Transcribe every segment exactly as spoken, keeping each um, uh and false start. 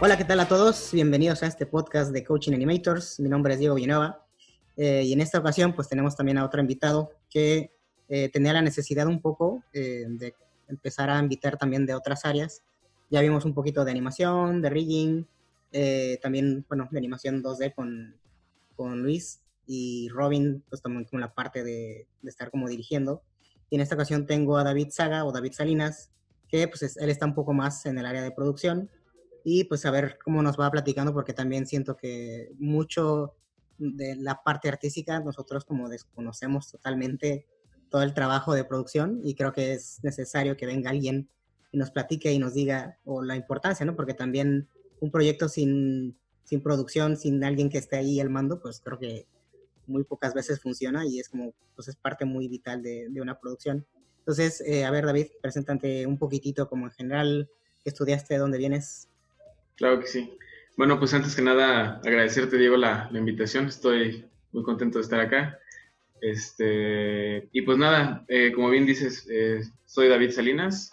Hola, ¿qué tal a todos? Bienvenidos a este podcast de Coaching Animators. Mi nombre es Diego Villanueva eh, y en esta ocasión pues tenemos también a otro invitado que eh, tenía la necesidad un poco eh, de empezar a invitar también de otras áreas. Ya vimos un poquito de animación, de rigging, eh, también, bueno, de animación dos D con, con Luis y Robin, pues también con la parte de, de estar como dirigiendo. Y en esta ocasión tengo a David Saga o David Salinas, que pues es, él está un poco más en el área de producción. Y pues a ver cómo nos va platicando, porque también siento que mucho de la parte artística nosotros como desconocemos totalmente todo el trabajo de producción, y creo que es necesario que venga alguien y nos platique y nos diga o la importancia, ¿no? Porque también un proyecto sin, sin producción, sin alguien que esté ahí al mando, pues creo que muy pocas veces funciona, y es como, pues es parte muy vital de, de una producción. Entonces, eh, a ver, David, preséntate un poquitito como en general, qué estudiaste, de dónde vienes. Claro que sí. Bueno, pues antes que nada, agradecerte, Diego, la, la invitación. Estoy muy contento de estar acá. Este, y pues nada, eh, como bien dices, eh, soy David Salinas.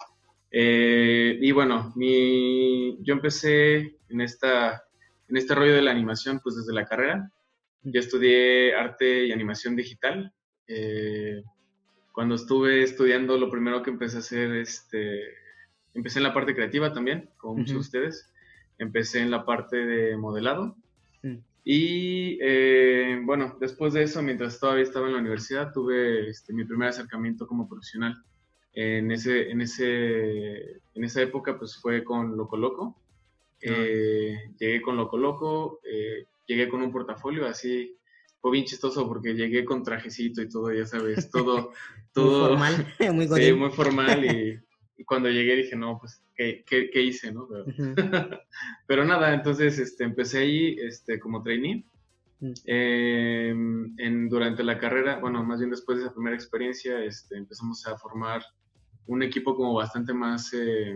Eh, y bueno, mi, yo empecé en, esta, en este rollo de la animación pues desde la carrera. Yo estudié arte y animación digital. Eh, Cuando estuve estudiando, lo primero que empecé a hacer, este, empecé en la parte creativa también, como muchos de Uh-huh. ustedes. Empecé en la parte de modelado. Mm. Y eh, bueno, después de eso, mientras todavía estaba en la universidad, tuve este, mi primer acercamiento como profesional. En, ese, en, ese, en esa época pues fue con Loco Loco. Ah, Eh, llegué con Loco Loco, eh, llegué con un portafolio así. Fue bien chistoso porque llegué con trajecito y todo, ya sabes, todo, muy todo, formal, muy sí, godín. muy formal. Y, y cuando llegué dije, no, pues, ¿qué, qué, qué hice, no? Pero, Uh-huh. pero nada, entonces este, empecé ahí este, como trainee. Mm. Eh, en, durante la carrera, bueno, más bien después de esa primera experiencia, este, empezamos a formar un equipo como bastante más, eh,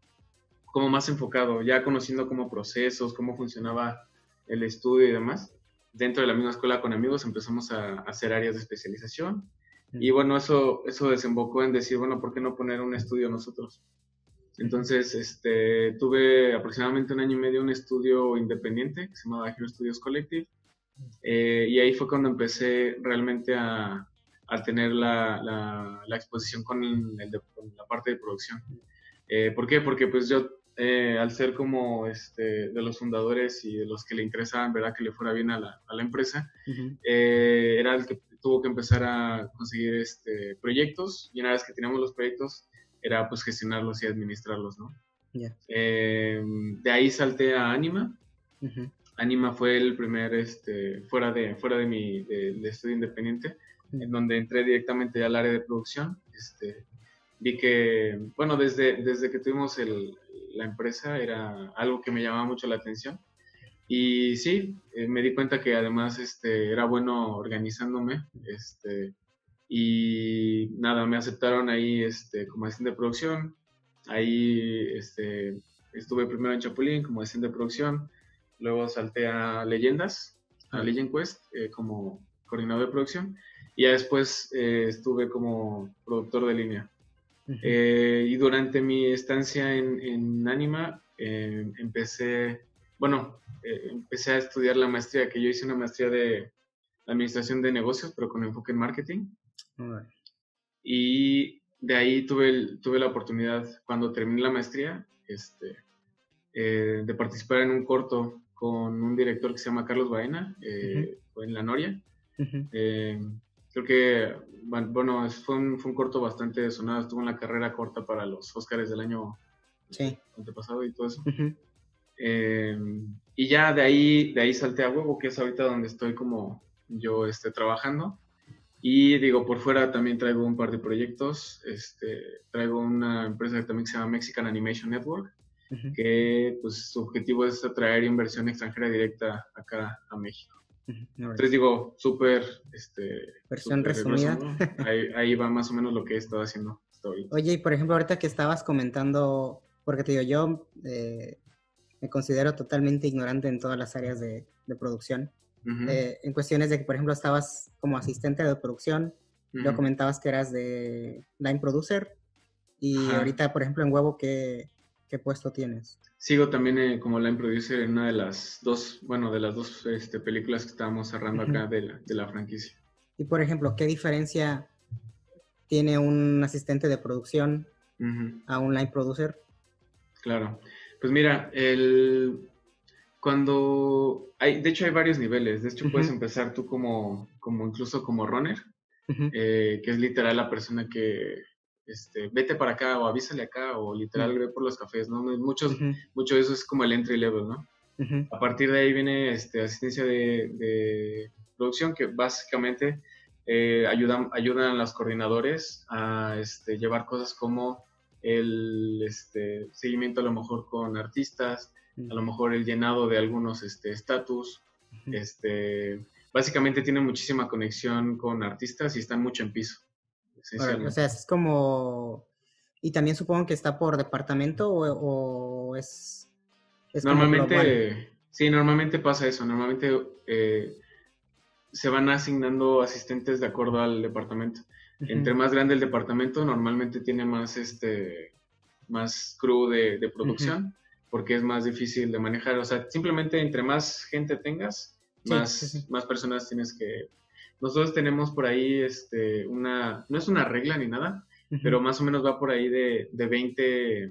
como más enfocado, ya conociendo como procesos, cómo funcionaba el estudio y demás. Dentro de la misma escuela con amigos empezamos a, a hacer áreas de especialización. Mm. Y bueno, eso, eso desembocó en decir, bueno, ¿por qué no poner un estudio nosotros? Uh-huh. Entonces, este, tuve aproximadamente un año y medio un estudio independiente que se llamaba Hero Studios Collective. Eh, y ahí fue cuando empecé realmente a, a tener la, la, la, exposición con, el, el de, con, la parte de producción. Eh, ¿Por qué? Porque pues yo, eh, al ser como este, de los fundadores y de los que le interesaban, ¿verdad?, que le fuera bien a la, a la empresa, Uh-huh. eh, era el que tuvo que empezar a conseguir este, proyectos, y una vez que teníamos los proyectos, era pues gestionarlos y administrarlos, ¿no? Yeah. Eh, de ahí salté a Anima. Uh-huh. Anima fue el primer, este, fuera de, fuera de mi de, de estudio independiente, Mm. en donde entré directamente al área de producción. Este, vi que, bueno, desde, desde que tuvimos el, la empresa era algo que me llamaba mucho la atención. Y sí, eh, me di cuenta que además este, era bueno organizándome. Este, y nada, me aceptaron ahí este, como asistente de producción. Ahí este, estuve primero en Chapulín como asistente de producción. Luego salté a Leyendas, a Yeah. Legend Quest, eh, como coordinador de producción. Y ya después eh, estuve como productor de línea. Uh-huh. Eh, y durante mi estancia en, en Anima, eh, empecé, bueno, eh, empecé a estudiar la maestría, que yo hice una maestría de administración de negocios, pero con enfoque en marketing. All right. Y de ahí tuve, el, tuve la oportunidad, cuando terminé la maestría, este, eh, de participar en un corto con un director que se llama Carlos Baena, Uh-huh. eh, en La Noria. Uh-huh. Eh, Creo que, bueno, fue un, fue un corto bastante sonado, estuvo en la carrera corta para los Óscares del año Sí. antepasado y todo eso. Uh-huh. Eh, y ya de ahí, de ahí salté a Huevo, que es ahorita donde estoy como yo este, trabajando. Y digo, por fuera también traigo un par de proyectos. Este, traigo una empresa que también se llama Mexican Animation Network, Uh-huh. que pues su objetivo es atraer inversión extranjera directa acá a México. Uh-huh. All right. Entonces digo, súper, este, Versión súper grueso, resumida. ¿no? Ahí, ahí va más o menos lo que he estado haciendo hasta ahorita. Oye, y por ejemplo, ahorita que estabas comentando, porque te digo, yo eh, me considero totalmente ignorante en todas las áreas de, de producción. Uh-huh, Eh, en cuestiones de que, por ejemplo, estabas como asistente de producción, luego uh-huh. comentabas que eras de line producer, y Ajá. ahorita, por ejemplo, en Huevo, ¿qué, ¿Qué puesto tienes? Sigo también eh, como line producer en una de las dos, bueno, de las dos este, películas que estábamos cerrando Uh-huh. acá de la, de la franquicia. Y por ejemplo, ¿qué diferencia tiene un asistente de producción Uh-huh. a un line producer? Claro. Pues mira, el cuando hay, de hecho hay varios niveles. De hecho Uh-huh. puedes empezar tú como, como incluso como runner, Uh-huh. eh, que es literal la persona que este, vete para acá o avísale acá o literal Uh-huh. ve por los cafés, ¿no? Muchos, Uh-huh. mucho de eso es como el entry level, ¿no? Uh-huh. A partir de ahí viene este, asistencia de, de producción que básicamente eh, ayudan, ayudan a los coordinadores a este, llevar cosas como el este, seguimiento a lo mejor con artistas, a lo mejor el llenado de algunos estatus. Uh-huh. Este, básicamente tienen muchísima conexión con artistas y están mucho en piso, O esencialmente. sea, es como... Y también supongo que está por departamento o, o es, es como global. Normalmente, sí, normalmente pasa eso. Normalmente eh, se van asignando asistentes de acuerdo al departamento. Uh-huh. Entre más grande el departamento, normalmente tiene más, este, más crew de, de producción, uh-huh. porque es más difícil de manejar. O sea, simplemente entre más gente tengas, sí, más, sí, sí. más personas tienes que... Nosotros tenemos por ahí este, una... No es una regla ni nada, uh-huh. pero más o menos va por ahí de, de veinte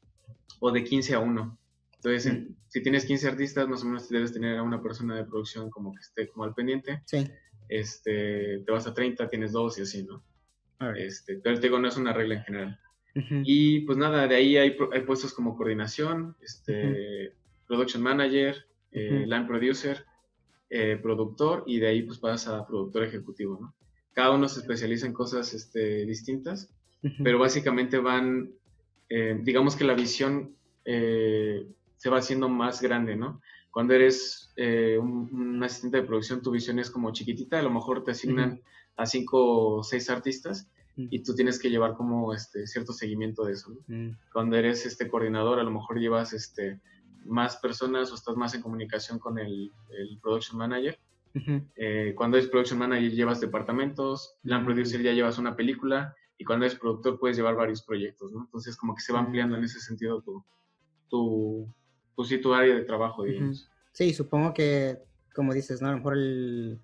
o de quince a uno. Entonces, uh-huh. en, si tienes quince artistas, más o menos debes tener a una persona de producción como que esté como al pendiente. Sí. Este, te vas a treinta, tienes dos y así, ¿no? Right. Este, pero te digo, no es una regla en general. Uh-huh. Y pues nada, de ahí hay, hay puestos como coordinación, este, uh-huh. production manager, eh, uh-huh. line producer, eh, productor, y de ahí pues pasas a productor ejecutivo, ¿no? Cada uno se especializa en cosas este, distintas, uh-huh. pero básicamente van, eh, digamos que la visión eh, se va haciendo más grande, ¿no? Cuando eres eh, un, un asistente de producción, tu visión es como chiquitita, a lo mejor te asignan uh-huh. a cinco o seis artistas, y tú tienes que llevar como este cierto seguimiento de eso, ¿no? Mm. Cuando eres este coordinador, a lo mejor llevas este más personas o estás más en comunicación con el, el production manager. Uh-huh. Eh, cuando eres production manager llevas departamentos, uh-huh. Land producer ya llevas una película, y cuando eres productor puedes llevar varios proyectos, ¿no? Entonces como que se va ampliando uh-huh. en ese sentido tu, tu, pues sí, tu área de trabajo, digamos. Uh-huh. Sí, supongo que, como dices, ¿no? A lo mejor el,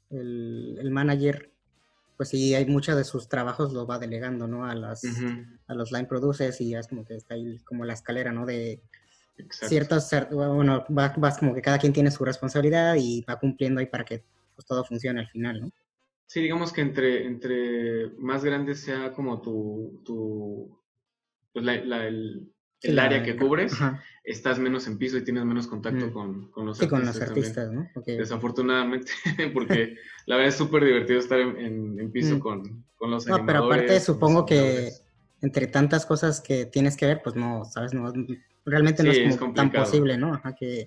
el, el manager, pues sí, hay muchos de sus trabajos lo va delegando, ¿no? A, las, uh-huh. a los line producers, y ya es como que está ahí como la escalera, ¿no? De Exacto. ciertos, bueno, vas, vas como que cada quien tiene su responsabilidad y va cumpliendo ahí para que pues, todo funcione al final, ¿no? Sí, digamos que entre, entre más grande sea como tu, tu pues la, la, el, el la, área que cubres, ajá. estás menos en piso y tienes menos contacto mm. con, con los sí, artistas. con los artistas, también. ¿no? Okay. Desafortunadamente, porque la verdad es súper divertido estar en, en, en piso mm. con, con los no, animadores. No, pero aparte supongo que entre tantas cosas que tienes que ver, pues no, ¿sabes? No, realmente sí, no es como es tan posible, ¿no? Ajá, que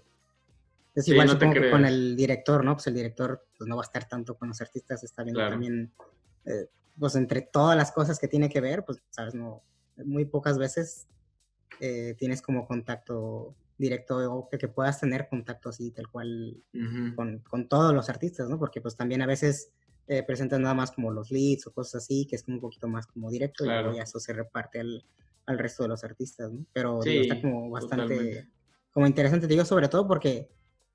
es igual sí, no supongo que con el director, ¿no? Pues el director pues no va a estar tanto con los artistas, está viendo claro. también, eh, pues entre todas las cosas que tiene que ver, pues, ¿sabes? No, muy pocas veces eh, tienes como contacto directo o que, que puedas tener contacto así tal cual uh-huh. con, con todos los artistas, ¿no? Porque pues también a veces eh, presentan nada más como los leads o cosas así, que es como un poquito más como directo claro. y luego ya eso se reparte al, al resto de los artistas, ¿no? Pero sí, digo, está como bastante totalmente. Como interesante, digo, sobre todo porque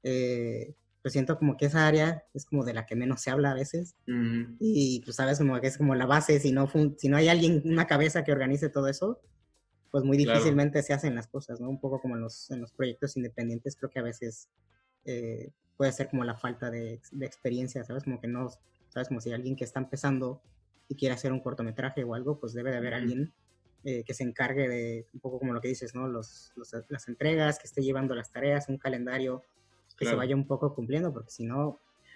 eh, pues siento como que esa área es como de la que menos se habla a veces uh-huh. y pues sabes como que es como la base, si no, fun- si no hay alguien, una cabeza que organice todo eso, pues muy difícilmente claro. se hacen las cosas, ¿no? Un poco como en los, en los proyectos independientes, creo que a veces eh, puede ser como la falta de, de experiencia, ¿sabes? Como que no, ¿sabes? Como si alguien que está empezando y quiere hacer un cortometraje o algo, pues debe de haber uh-huh. alguien eh, que se encargue de, un poco como lo que dices, ¿no? Los, los, las entregas, que esté llevando las tareas, un calendario que claro. se vaya un poco cumpliendo, porque si no...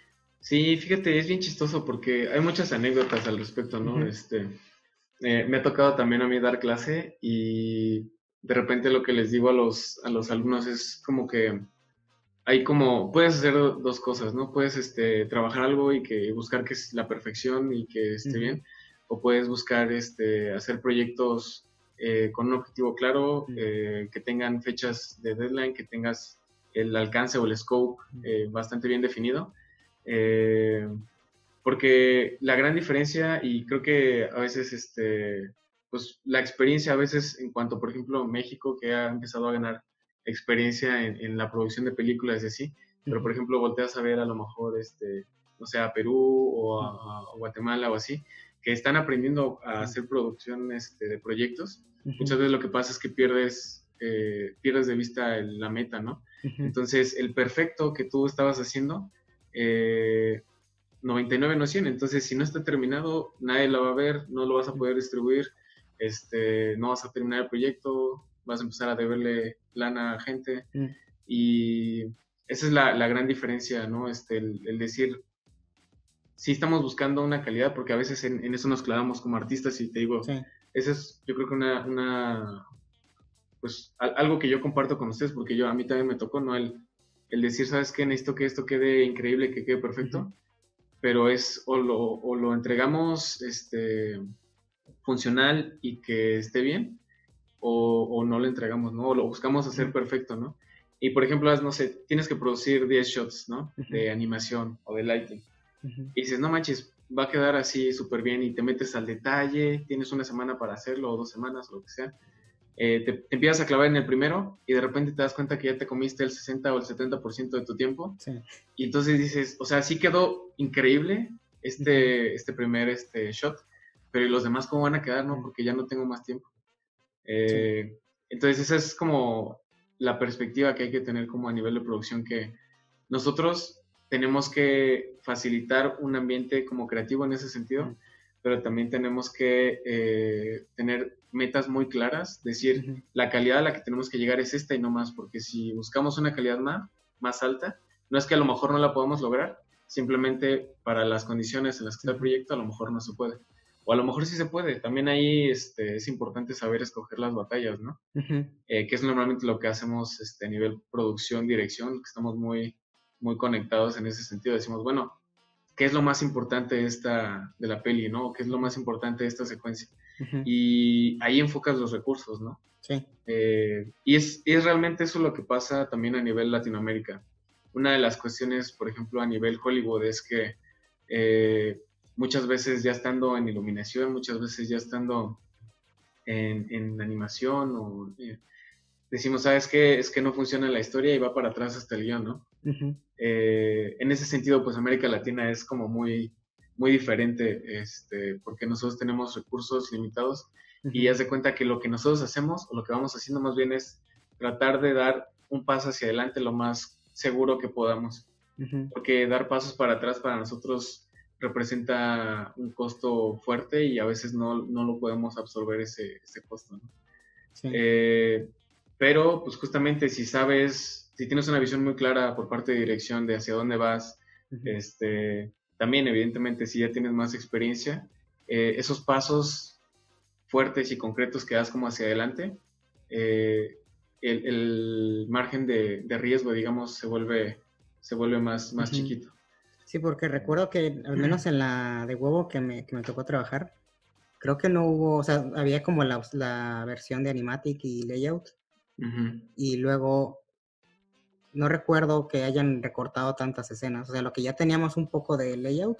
Sí, fíjate, es bien chistoso porque hay muchas anécdotas al respecto, ¿no? Uh-huh. Este... Eh, me ha tocado también a mí dar clase y de repente lo que les digo a los, a los alumnos es como que hay como, puedes hacer dos cosas, ¿no? Puedes este, trabajar algo y que buscar que es la perfección y que esté uh-huh. bien, o puedes buscar este, hacer proyectos eh, con un objetivo claro, uh-huh. eh, que tengan fechas de deadline, que tengas el alcance o el scope eh, bastante bien definido. Eh, Porque la gran diferencia, y creo que a veces este, pues la experiencia a veces en cuanto, por ejemplo, México, que ha empezado a ganar experiencia en, en la producción de películas y así, pero por ejemplo volteas a ver a lo mejor, este, no sé, a Perú o a, a Guatemala o así, que están aprendiendo a hacer producción este, de proyectos. Uh-huh. Muchas veces lo que pasa es que pierdes, eh, pierdes de vista el, la meta, ¿no? Uh-huh. Entonces, el perfecto que tú estabas haciendo, eh, noventa y nueve no cien, entonces si no está terminado, nadie lo va a ver, no lo vas a poder distribuir, este, no vas a terminar el proyecto, vas a empezar a deberle lana a gente, uh-huh. Y esa es la, la gran diferencia, ¿no? Este, el, el decir, sí estamos buscando una calidad, porque a veces en, en eso nos clavamos como artistas y te digo, sí. Esa es yo creo que una, una pues a, algo que yo comparto con ustedes, porque yo a mí también me tocó, ¿no? El, el decir, ¿sabes qué? Necesito que esto quede increíble, que quede perfecto, uh-huh. Pero es o lo, o lo entregamos este, funcional y que esté bien, o, o no lo entregamos, ¿no? O lo buscamos hacer uh-huh. perfecto, ¿no? Y por ejemplo, no sé, tienes que producir diez shots, ¿no? Uh-huh. De animación o de lighting. Uh-huh. Y dices, no manches, va a quedar así súper bien y te metes al detalle, tienes una semana para hacerlo o dos semanas o lo que sea. Eh, te, te empiezas a clavar en el primero y de repente te das cuenta que ya te comiste el sesenta o el setenta por ciento de tu tiempo. Sí. Y entonces dices, o sea, sí quedó increíble este, uh-huh. este primer este shot, pero ¿y los demás cómo van a quedar, no? Porque ya no tengo más tiempo. Eh, sí. Entonces esa es como la perspectiva que hay que tener como a nivel de producción, que nosotros tenemos que facilitar un ambiente como creativo en ese sentido, uh-huh. pero también tenemos que eh, tener metas muy claras, decir, uh-huh. la calidad a la que tenemos que llegar es esta y no más, porque si buscamos una calidad más, más alta, no es que a lo mejor no la podamos lograr, simplemente para las condiciones en las que está el proyecto a lo mejor no se puede. O a lo mejor sí se puede. También ahí este, es importante saber escoger las batallas, ¿no? Uh-huh. Eh, que es normalmente lo que hacemos este, a nivel producción, dirección, que estamos muy, muy conectados en ese sentido. Decimos, bueno, ¿qué es lo más importante de, esta, de la peli, ¿no? ¿Qué es lo más importante de esta secuencia? Uh-huh. Y ahí enfocas los recursos, ¿no? Sí. Eh, y es, es realmente eso lo que pasa también a nivel Latinoamérica. Una de las cuestiones, por ejemplo, a nivel Hollywood es que eh, muchas veces ya estando en iluminación, muchas veces ya estando en, en animación, o, eh, decimos, ¿sabes qué? Es que no funciona la historia y va para atrás hasta el guión, ¿no? Uh-huh. Eh, en ese sentido, pues América Latina es como muy, muy diferente, este, porque nosotros tenemos recursos limitados, uh-huh. Y haz de cuenta que lo que nosotros hacemos, o lo que vamos haciendo más bien es tratar de dar un paso hacia adelante lo más seguro que podamos, uh-huh. Porque dar pasos para atrás para nosotros representa un costo fuerte y a veces no, no lo podemos absorber ese, ese costo, ¿no? Sí. Eh, pero pues justamente si sabes, si tienes una visión muy clara por parte de dirección de hacia dónde vas, uh-huh. este, también evidentemente si ya tienes más experiencia, eh, esos pasos fuertes y concretos que das como hacia adelante, eh, el, el margen de, de riesgo, digamos, se vuelve, se vuelve más, más uh-huh. chiquito. Sí, porque recuerdo que al menos en la de huevo que me, que me tocó trabajar, creo que no hubo, o sea, había como la, la versión de Animatic y Layout, uh-huh. Y luego no recuerdo que hayan recortado tantas escenas, o sea, lo que ya teníamos un poco de Layout,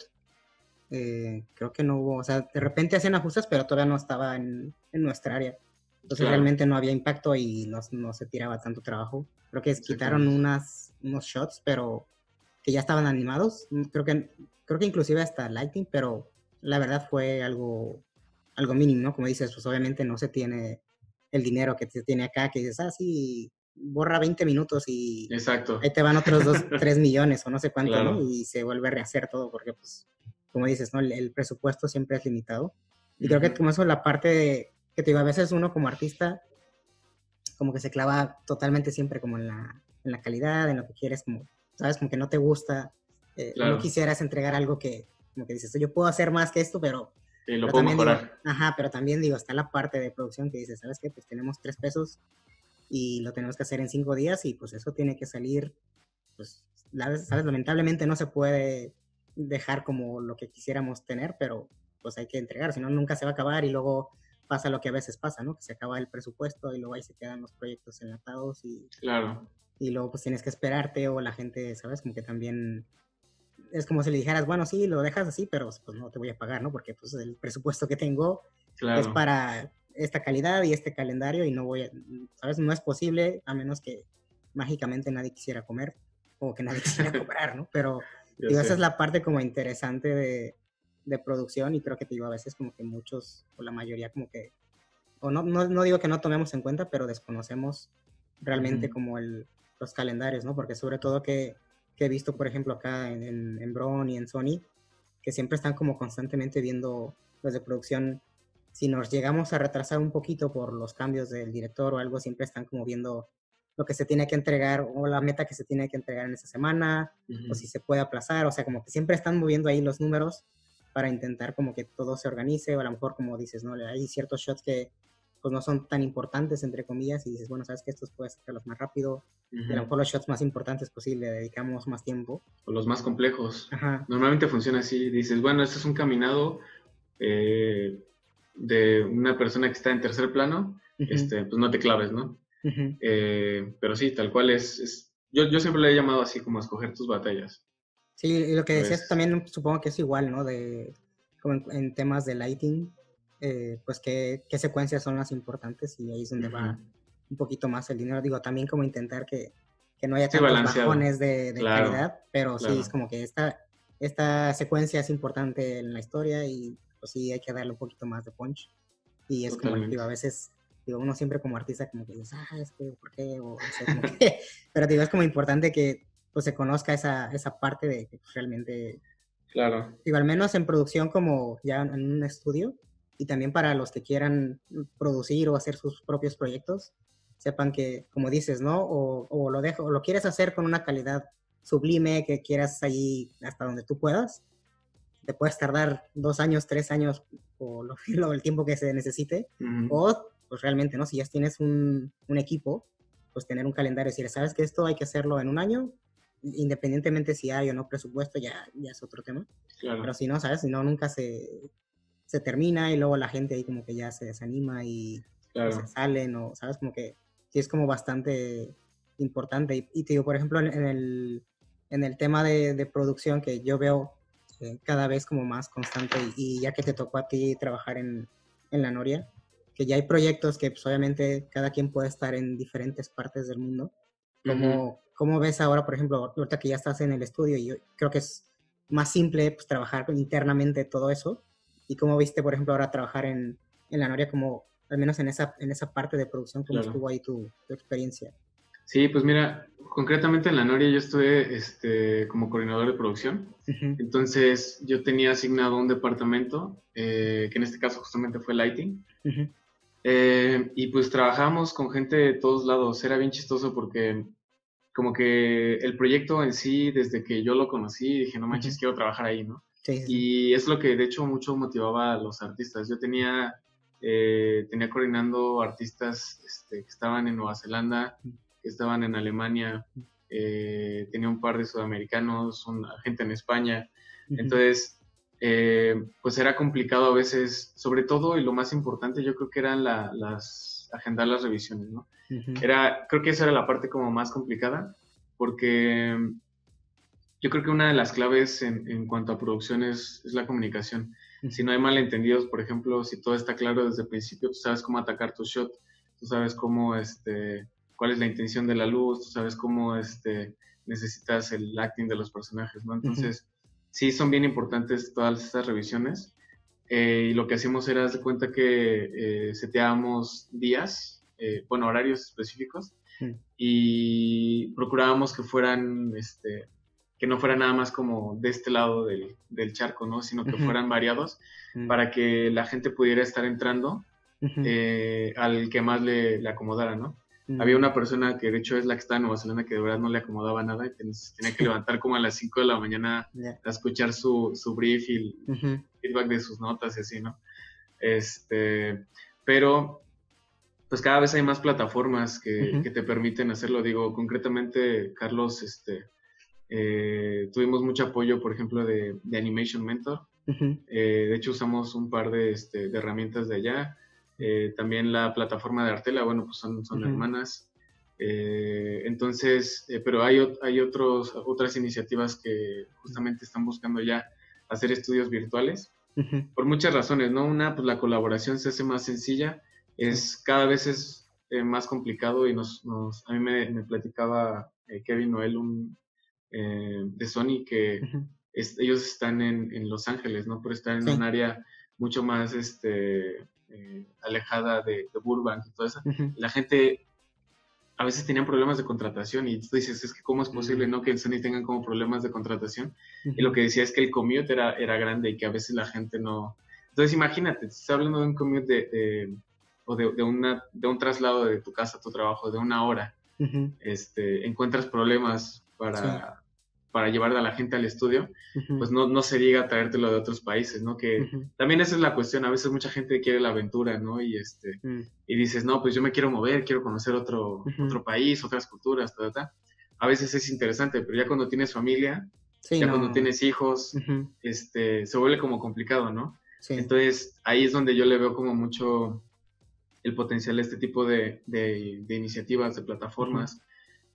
eh, creo que no hubo, o sea, de repente hacían ajustes, pero todavía no estaba en, en nuestra área, entonces claro. Realmente no había impacto y no, no se tiraba tanto trabajo. Creo que quitaron unas, unos shots, pero que ya estaban animados, creo que, creo que inclusive hasta lighting, pero la verdad fue algo, algo mínimo, ¿no? Como dices, pues obviamente no se tiene el dinero que se tiene acá, que dices, ah, sí, borra veinte minutos y exacto. Ahí te van otros dos, tres millones o no sé cuánto, claro. ¿no? Y se vuelve a rehacer todo porque, pues, como dices, ¿no? El, el presupuesto siempre es limitado. Y uh-huh. Creo que como eso la parte de, que te digo, a veces uno como artista como que se clava totalmente siempre como en la, en la calidad, en lo que quieres, como, ¿sabes? Como que no te gusta, eh, claro. No quisieras entregar algo que, como que dices, yo puedo hacer más que esto, pero... Sí, lo pero puedo mejorar. Digo, ajá, pero también digo, está la parte de producción que dices, ¿sabes qué? Pues tenemos tres pesos y lo tenemos que hacer en cinco días y pues eso tiene que salir, pues, ¿sabes? Lamentablemente no se puede dejar como lo que quisiéramos tener, pero pues hay que entregar, si no nunca se va a acabar y luego pasa lo que a veces pasa, ¿no? Que se acaba el presupuesto y luego ahí se quedan los proyectos enlatados y... Claro. Y luego pues tienes que esperarte o la gente, ¿sabes? Como que también... Es como si le dijeras, bueno, sí, lo dejas así, pero pues no te voy a pagar, ¿no? Porque pues el presupuesto que tengo es Claro. para esta calidad y este calendario y no voy a, ¿sabes? No es posible a menos que mágicamente nadie quisiera comer o que nadie quisiera cobrar, ¿no? Pero Ya digo, esa es sé. la parte como interesante de, de producción y creo que te digo, a veces como que muchos o la mayoría como que, o no, no, no digo que no tomemos en cuenta, pero desconocemos realmente Ujú. como el, los calendarios, ¿no? Porque sobre todo que, que he visto, por ejemplo, acá en, en, en Bron y en Sony, que siempre están como constantemente viendo los de producción. Si nos llegamos a retrasar un poquito por los cambios del director o algo, siempre están como viendo lo que se tiene que entregar o la meta que se tiene que entregar en esa semana o Ujú. si se puede aplazar, o sea, como que siempre están moviendo ahí los números para intentar como que todo se organice o a lo mejor como dices, ¿no? Hay ciertos shots que pues no son tan importantes entre comillas y dices, bueno, sabes que estos puedes sacarlos más rápido y a lo Ujú. mejor los shots más importantes pues sí, le dedicamos más tiempo. O los más complejos. Ajá. Normalmente funciona así. Dices, bueno, este es un caminado eh, de una persona que está en tercer plano, Uh-huh. este, pues no te claves, ¿no? Uh-huh. Eh, pero sí, tal cual es, es- yo, yo siempre le he llamado así como a escoger tus batallas. Sí, y lo que decías Pues, también supongo que es igual, ¿no? De, como en, en temas de lighting, eh, pues qué, qué secuencias son las importantes y ahí es donde ujú. va un poquito más el dinero. Digo, también como intentar que, que no haya Sí, tantos balanceado. bajones de, de Claro, calidad, pero sí es claro, como que esta, esta secuencia es importante en la historia y pues sí hay que darle un poquito más de punch. Y es como, digo, a totalmente. veces, digo, uno siempre como artista como que dices, ah, es que, ¿por qué? O no sé, como que, pero digo, es como importante que pues se conozca esa, esa parte de que pues, realmente, Claro. digo, al menos en producción como ya en un estudio y también para los que quieran producir o hacer sus propios proyectos, sepan que, como dices, ¿no? O, o lo dejo, o lo quieres hacer con una calidad sublime, que quieras ahí hasta donde tú puedas, te puedes tardar dos años, tres años o lo, lo, el tiempo que se necesite, Ujú. o pues realmente, ¿no? Si ya tienes un, un equipo, pues tener un calendario, decir, sabes que esto hay que hacerlo en un año, independientemente si hay o no presupuesto, ya, ya es otro tema, pero Claro, si no, ¿sabes? Si no, nunca se, se termina y luego la gente ahí como que ya se desanima y o se claro. salen o, ¿sabes? Como que sí es como bastante importante. Y, y te digo, por ejemplo, en, en, el, en el tema de, de producción que yo veo eh, cada vez como más constante y, y ya que te tocó a ti trabajar en, en la Noria, que ya hay proyectos que pues, obviamente cada quien puede estar en diferentes partes del mundo. Ujú. ¿Cómo, cómo ves ahora, por ejemplo, ahorita que ya estás en el estudio y yo creo que es más simple pues, trabajar internamente todo eso? ¿Y cómo viste, por ejemplo, ahora trabajar en, en la Noria, como al menos en esa, en esa parte de producción, cómo Claro. estuvo ahí tu, tu experiencia? Sí, pues mira, concretamente en la Noria yo estuve este, como coordinador de producción. Uh-huh. Entonces yo tenía asignado un departamento, eh, que en este caso justamente fue Lighting. Uh-huh. Eh, y pues trabajamos con gente de todos lados. Era bien chistoso porque como que el proyecto en sí, desde que yo lo conocí, dije, no Uh-huh. manches, quiero trabajar ahí, ¿no? Sí, sí, sí. Y es lo que de hecho mucho motivaba a los artistas. Yo tenía, eh, tenía coordinando artistas este, que estaban en Nueva Zelanda, que estaban en Alemania, eh, tenía un par de sudamericanos, una gente en España. Uh-huh. Entonces, eh, pues era complicado a veces, sobre todo, y lo más importante yo creo que eran la, las, agendar las revisiones, ¿no? Uh-huh. Era, creo que esa era la parte como más complicada, porque yo creo que una de las claves en, en cuanto a producción es, es la comunicación. Si Uh-huh. no hay malentendidos, por ejemplo, si todo está claro desde el principio, tú sabes cómo atacar tu shot, tú sabes cómo, este, cuál es la intención de la luz, tú sabes cómo este, necesitas el acting de los personajes, ¿no? Uh-huh. Entonces, sí son bien importantes todas estas revisiones. Eh, y lo que hacíamos era, de cuenta que eh, seteábamos días, eh, bueno, horarios específicos, Uh-huh. y procurábamos que fueran, este, que no fueran nada más como de este lado del, del charco, ¿no? Sino que Uh-huh. fueran variados para que la gente pudiera estar entrando Uh-huh. eh, al que más le, le acomodara, ¿no? Había Uh-huh. una persona que de hecho es la que está en Nueva Zelanda que de verdad no le acomodaba nada y tenía que levantar como a las cinco de la mañana Yeah. a escuchar su, su brief y el Uh-huh. feedback de sus notas y así, ¿no? Este, pero pues cada vez hay más plataformas que, Uh-huh. que te permiten hacerlo. Digo, concretamente, Carlos, este, eh, tuvimos mucho apoyo, por ejemplo, de, de Animation Mentor. Uh-huh. Eh, de hecho, usamos un par de, este, de herramientas de allá. Eh, también la plataforma de Artela, bueno, pues son, son Uh-huh. hermanas. Eh, entonces, eh, pero hay, hay otros, otras iniciativas que justamente están buscando ya hacer estudios virtuales. Uh-huh. por muchas razones, ¿no? Una, pues la colaboración se hace más sencilla, es cada vez es eh, más complicado y nos, nos a mí me, me platicaba eh, Kevin Noel un, eh, de Sony que Uh-huh. es, ellos están en, en Los Ángeles, ¿no? Pero están en un Sí. área mucho más este, eh, alejada de, de Burbank y todo eso. Uh-huh. Y la gente a veces tenían problemas de contratación y tú dices, es que cómo es posible, Uh-huh. ¿no? Que en Sony tengan como problemas de contratación. Y lo Uh-huh. que decía es que el commute era, era grande y que a veces la gente no... Entonces imagínate, estás hablando de un commute de, de o de, de, una, de un traslado de tu casa a tu trabajo de una hora. Uh-huh. Este, encuentras problemas Sí. para, para llevar a la gente al estudio, Uh-huh. pues no, no se diga traértelo de otros países, ¿no? Que Uh-huh. también esa es la cuestión, a veces mucha gente quiere la aventura, ¿no? Y este, Uh-huh. y dices, no, pues yo me quiero mover, quiero conocer otro, Uh-huh. otro país, otras culturas, ta, ta, ta. A veces es interesante, pero ya cuando tienes familia, Sí, ya cuando no. tienes hijos, Uh-huh. este, se vuelve como complicado, ¿no? Sí. Entonces, ahí es donde yo le veo como mucho el potencial de este tipo de, de, de iniciativas, de Uh-huh. plataformas,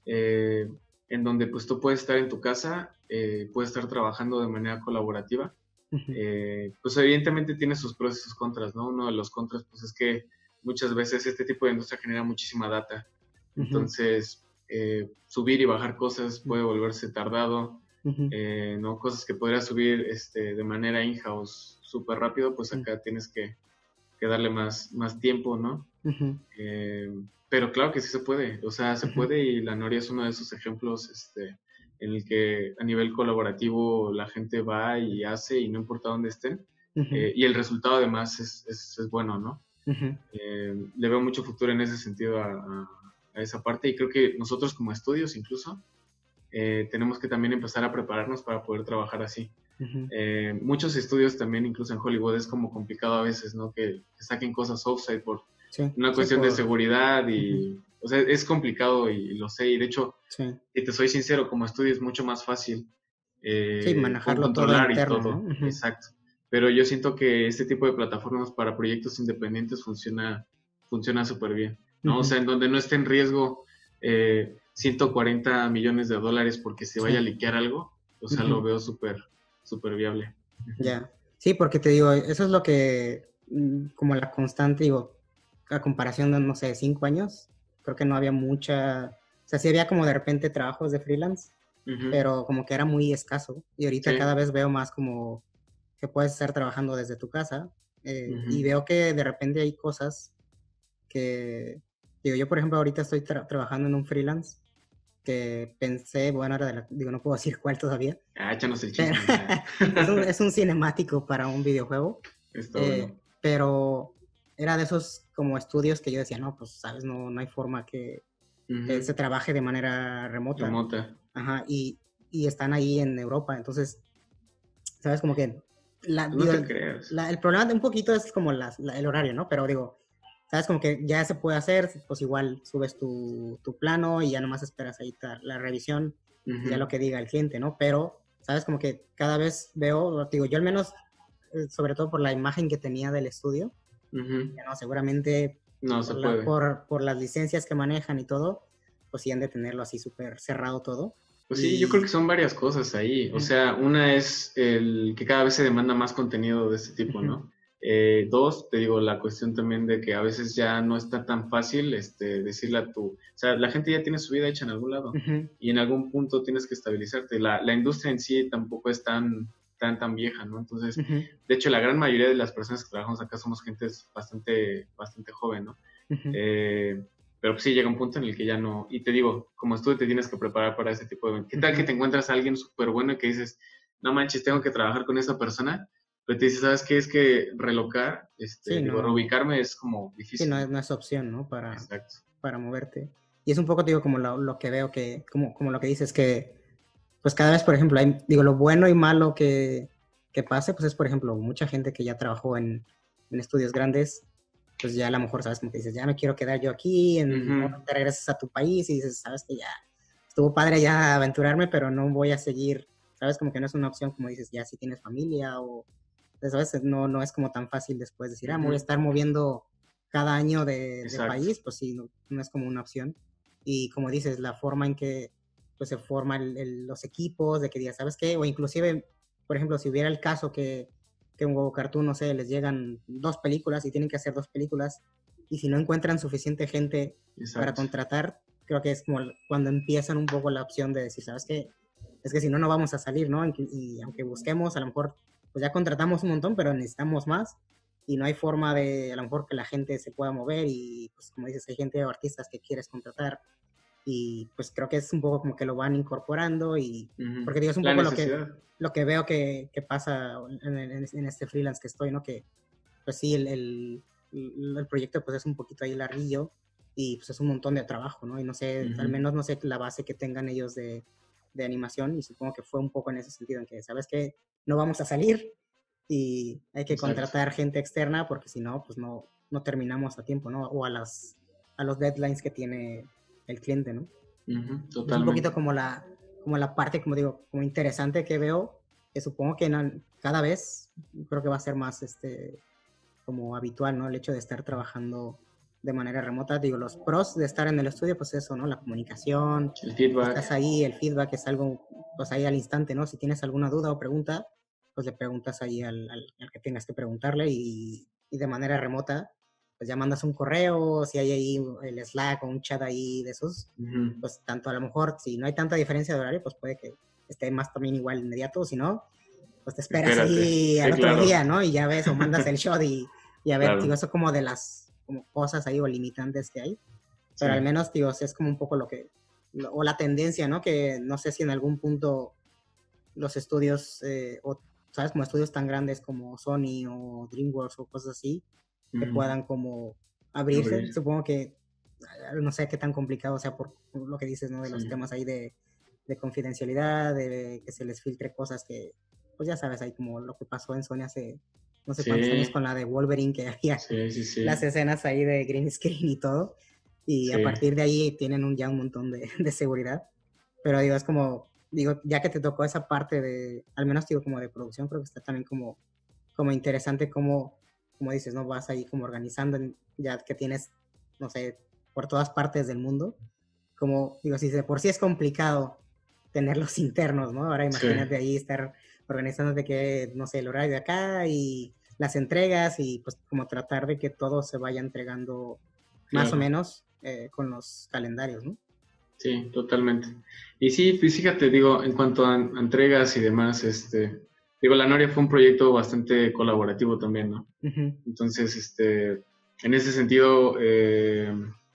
eh, en donde pues tú puedes estar en tu casa, eh, puedes estar trabajando de manera colaborativa. Uh-huh. Eh, pues evidentemente tiene sus pros y sus contras, ¿no? Uno de los contras pues es que muchas veces este tipo de industria genera muchísima data. Uh-huh. Entonces, eh, subir y bajar cosas puede volverse tardado, Uh-huh. eh, ¿no? Cosas que podrías subir este, de manera in-house súper rápido, pues acá tienes que, que darle más, más tiempo, ¿no? Uh-huh. Eh, pero claro que sí se puede, o sea, se Uh-huh. puede y la Noria es uno de esos ejemplos este, en el que a nivel colaborativo la gente va y hace y no importa dónde estén, Uh-huh. eh, y el resultado además es, es, es bueno, ¿no? Uh-huh. Eh, le veo mucho futuro en ese sentido a, a, a, esa parte y creo que nosotros como estudios incluso eh, tenemos que también empezar a prepararnos para poder trabajar así. Uh-huh. Eh, muchos estudios también, incluso en Hollywood, es como complicado a veces, ¿no? Que, que saquen cosas offside por Sí, una sí, cuestión de por... seguridad Uh-huh. y, o sea, es complicado y, y lo sé. Y de hecho, Sí. si te soy sincero, como estudio es mucho más fácil Sí, eh, con manejarlo todo controlar y interno, ¿no? todo, Uh-huh. exacto. Pero yo siento que este tipo de plataformas para proyectos independientes funciona funciona súper bien, ¿no? O Uh-huh. sea, en donde no esté en riesgo eh, ciento cuarenta millones de dólares porque se vaya a Sí. liquear algo, o sea, Uh-huh. lo veo súper, súper viable. Ya. Yeah. Sí, porque te digo, eso es lo que, como la constante, digo, a comparación de, no sé, cinco años, creo que no había mucha, o sea, sí había como de repente trabajos de freelance, Uh-huh. pero como que era muy escaso. Y ahorita Sí. cada vez veo más como que puedes estar trabajando desde tu casa. Eh, Uh-huh. y veo que de repente hay cosas que, digo, yo por ejemplo ahorita estoy tra- trabajando en un freelance que pensé, bueno, ahora de la, digo, no puedo decir cuál todavía, Ah, échanos el pero chisme. es, un, es un cinemático para un videojuego, Está eh, bueno. pero era de esos como estudios que yo decía, no, pues, sabes, no, no hay forma que, que se Uh-huh. trabaje de manera remota. Remota. Ajá, y, y están ahí en Europa, entonces, sabes, como que, la, Pues no digo, te creas. la, el problema de un poquito es como la, la, el horario, ¿no? Pero digo, sabes, como que ya se puede hacer, pues igual subes tu, tu plano y ya nomás esperas ahí la revisión, Uh-huh. y ya lo que diga el cliente, ¿no? Pero, sabes, como que cada vez veo, digo, yo al menos, eh, sobre todo por la imagen que tenía del estudio, Uh-huh. ya no, seguramente No se por, la, puede. por, por las licencias que manejan y todo, pues sí han de tenerlo así súper cerrado todo. Pues sí, yo creo Y... que son varias cosas ahí. O Uh-huh. sea, una es el que cada vez se demanda más contenido de este tipo, ¿no? Uh-huh. Eh, dos, te digo, la cuestión también de que a veces ya no está tan fácil este, decirle a tu... O sea, la gente ya tiene su vida hecha en algún lado Uh-huh. y en algún punto tienes que estabilizarte. La, la industria en sí tampoco es tan, tan, tan vieja, ¿no? Entonces, uh-huh. De hecho, la gran mayoría de las personas que trabajamos acá somos gente bastante, bastante joven, ¿no? Uh-huh. Eh, pero pues sí llega un punto en el que ya no, y te digo, como estudio te tienes que preparar para ese tipo de... ¿Qué tal uh-huh. que te encuentras a alguien súper bueno y que dices, no manches, tengo que trabajar con esa persona? Pero te dices, ¿sabes qué? Es que relocar, este, sí, digo, no, reubicarme es como difícil. Sí, no es, no es opción, ¿no? Para, Exacto. para moverte. Y es un poco, digo, como lo, lo que veo que, como, como lo que dices, que pues cada vez, por ejemplo, hay, digo, lo bueno y malo que, que pase, pues es, por ejemplo, mucha gente que ya trabajó en, en estudios grandes, pues ya a lo mejor, ¿sabes? Como que dices, ya me quiero quedar yo aquí, en, Uh-huh. o te regresas a tu país y dices, ¿sabes? Que ya estuvo padre ya aventurarme, pero no voy a seguir, ¿sabes? Como que no es una opción, como dices, ya si tienes familia o, ¿sabes? No, no es como tan fácil después decir, uh-huh. ah, me voy a estar moviendo cada año de, de país, pues sí, no, no es como una opción. Y como dices, la forma en que pues, se forman los equipos, de que digas, ¿sabes qué? O inclusive, por ejemplo, si hubiera el caso que, que un Go Cartoon, no sé, les llegan dos películas y tienen que hacer dos películas, y si no encuentran suficiente gente Exacto. para contratar, creo que es como cuando empiezan un poco la opción de decir, ¿sabes qué? Es que si no, no vamos a salir, ¿no? Y, y aunque busquemos, a lo mejor, pues ya contratamos un montón, pero necesitamos más, y no hay forma de, a lo mejor, que la gente se pueda mover, y pues como dices, hay gente o artistas que quieres contratar, y pues creo que es un poco como que lo van incorporando, y uh-huh. porque digo, es un la poco lo que, lo que veo que, que pasa en, en, en este freelance que estoy, ¿no? Que pues sí, el, el, el proyecto pues es un poquito ahí larguillo, y pues es un montón de trabajo, ¿no? Y no sé, uh-huh. al menos no sé la base que tengan ellos de, de animación, y supongo que fue un poco en ese sentido, en que, ¿sabes qué? No vamos a salir, y hay que Exacto. contratar gente externa, porque si no, pues no, no terminamos a tiempo, ¿no? O a, las, a los deadlines que tiene el cliente, ¿no? Uh-huh, totalmente. Es un poquito como la, como la parte, como digo, como interesante que veo, que supongo que no, cada vez creo que va a ser más este, como habitual, ¿no? El hecho de estar trabajando de manera remota. Digo, los pros de estar en el estudio, pues eso, ¿no? La comunicación, el feedback. Estás ahí, el feedback es algo, pues ahí al instante, ¿no? Si tienes alguna duda o pregunta, pues le preguntas ahí al, al, al que tengas que preguntarle, y, y de manera remota, pues ya mandas un correo, si hay ahí el Slack o un chat ahí de esos, uh-huh. pues tanto a lo mejor, si no hay tanta diferencia de horario, pues puede que esté más también igual inmediato, si no, pues te esperas Espérate. ahí al sí, otro claro. día, ¿no? Y ya ves, o mandas el shot y, y a ver, claro. digo, eso como de las como cosas ahí o limitantes que hay, pero sí. al menos, digo, es como un poco lo que, lo, o la tendencia, ¿no? Que no sé si en algún punto los estudios, eh, o, ¿sabes? Como estudios tan grandes como Sony o DreamWorks o cosas así, que mm. puedan como abrirse. Abrir. Supongo que, no sé qué tan complicado sea por lo que dices, ¿no? De los sí. temas ahí de, de confidencialidad, de que se les filtre cosas que, pues ya sabes, ahí como lo que pasó en Sony hace no sé sí. cuántos años con la de Wolverine, que había sí, sí, sí. las escenas ahí de green screen y todo, y sí. a partir de ahí tienen un, ya un montón de, de seguridad. Pero digo, es como, digo, ya que te tocó esa parte de, al menos digo como de producción, creo que está también como, como interesante como, como dices, ¿no? Vas ahí como organizando, ya que tienes, no sé, por todas partes del mundo, como, digo, si de por sí es complicado tenerlos internos, ¿no? Ahora imagínate sí. ahí estar organizándote que, no sé, el horario de acá y las entregas, y pues como tratar de que todo se vaya entregando claro. más o menos eh, con los calendarios, ¿no? Sí, totalmente. Y sí, pues fíjate, digo, en cuanto a entregas y demás, este, digo, La Noria fue un proyecto bastante colaborativo también, ¿no? Uh-huh. Entonces, este, en ese sentido, eh,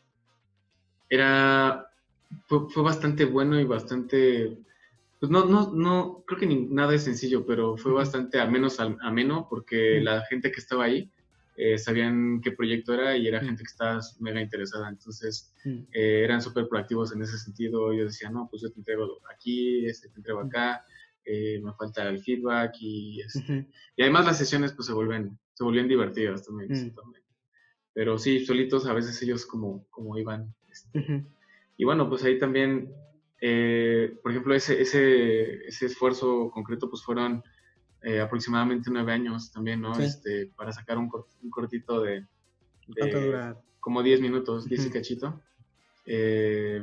era, fue, fue bastante bueno y bastante, pues no, no, no, creo que ni, nada es sencillo, pero fue uh-huh. bastante a menos ameno, porque uh-huh. la gente que estaba ahí eh, sabían qué proyecto era, y era uh-huh. gente que estaba mega interesada, entonces uh-huh. eh, eran súper proactivos en ese sentido. Yo decía, no, pues yo te entrego aquí, este, te entrego acá, eh, me falta el feedback, y, este, uh-huh. y además las sesiones pues se vuelven, se volvían divertidas también, uh-huh. también. Pero sí, solitos a veces ellos como, como iban. Este, uh-huh. Y bueno, pues ahí también, eh, por ejemplo, ese, ese, ese esfuerzo concreto, pues fueron eh, aproximadamente nueve años también, ¿no? Sí. Este, para sacar un, cort, un cortito de, de como diez minutos, diez uh-huh. y cachito. Eh,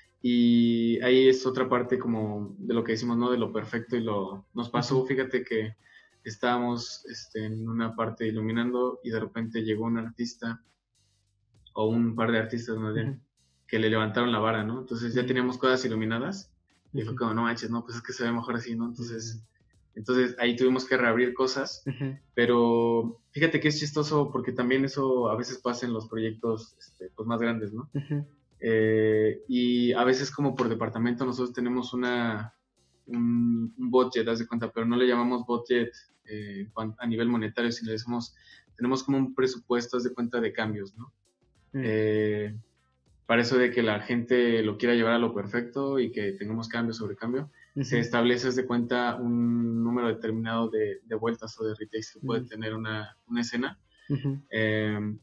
y ahí es otra parte como de lo que decimos, ¿no? De lo perfecto, y lo nos pasó, uh-huh. fíjate que estábamos este, en una parte iluminando, y de repente llegó un artista, o un par de artistas más bien, uh-huh. que le levantaron la vara, ¿no? Entonces ya uh-huh. teníamos cosas iluminadas, y uh-huh. fue como, no manches, no, pues es que se ve mejor así, ¿no? Entonces, uh-huh. entonces ahí tuvimos que reabrir cosas, uh-huh. pero fíjate que es chistoso, porque también eso a veces pasa en los proyectos este, pues más grandes, ¿no? Uh-huh. Eh, y a veces como por departamento nosotros tenemos una un, un budget, haz de cuenta, pero no le llamamos budget eh, a nivel monetario, sino le decimos, tenemos como un presupuesto, haz de cuenta, de cambios, ¿no? Mm. Eh, para eso de que la gente lo quiera llevar a lo perfecto y que tengamos cambio sobre cambio, uh-huh. se establece, haz de cuenta, un número determinado de, de vueltas o de retakes que uh-huh. puede tener una, una escena. Uh-huh. Eh,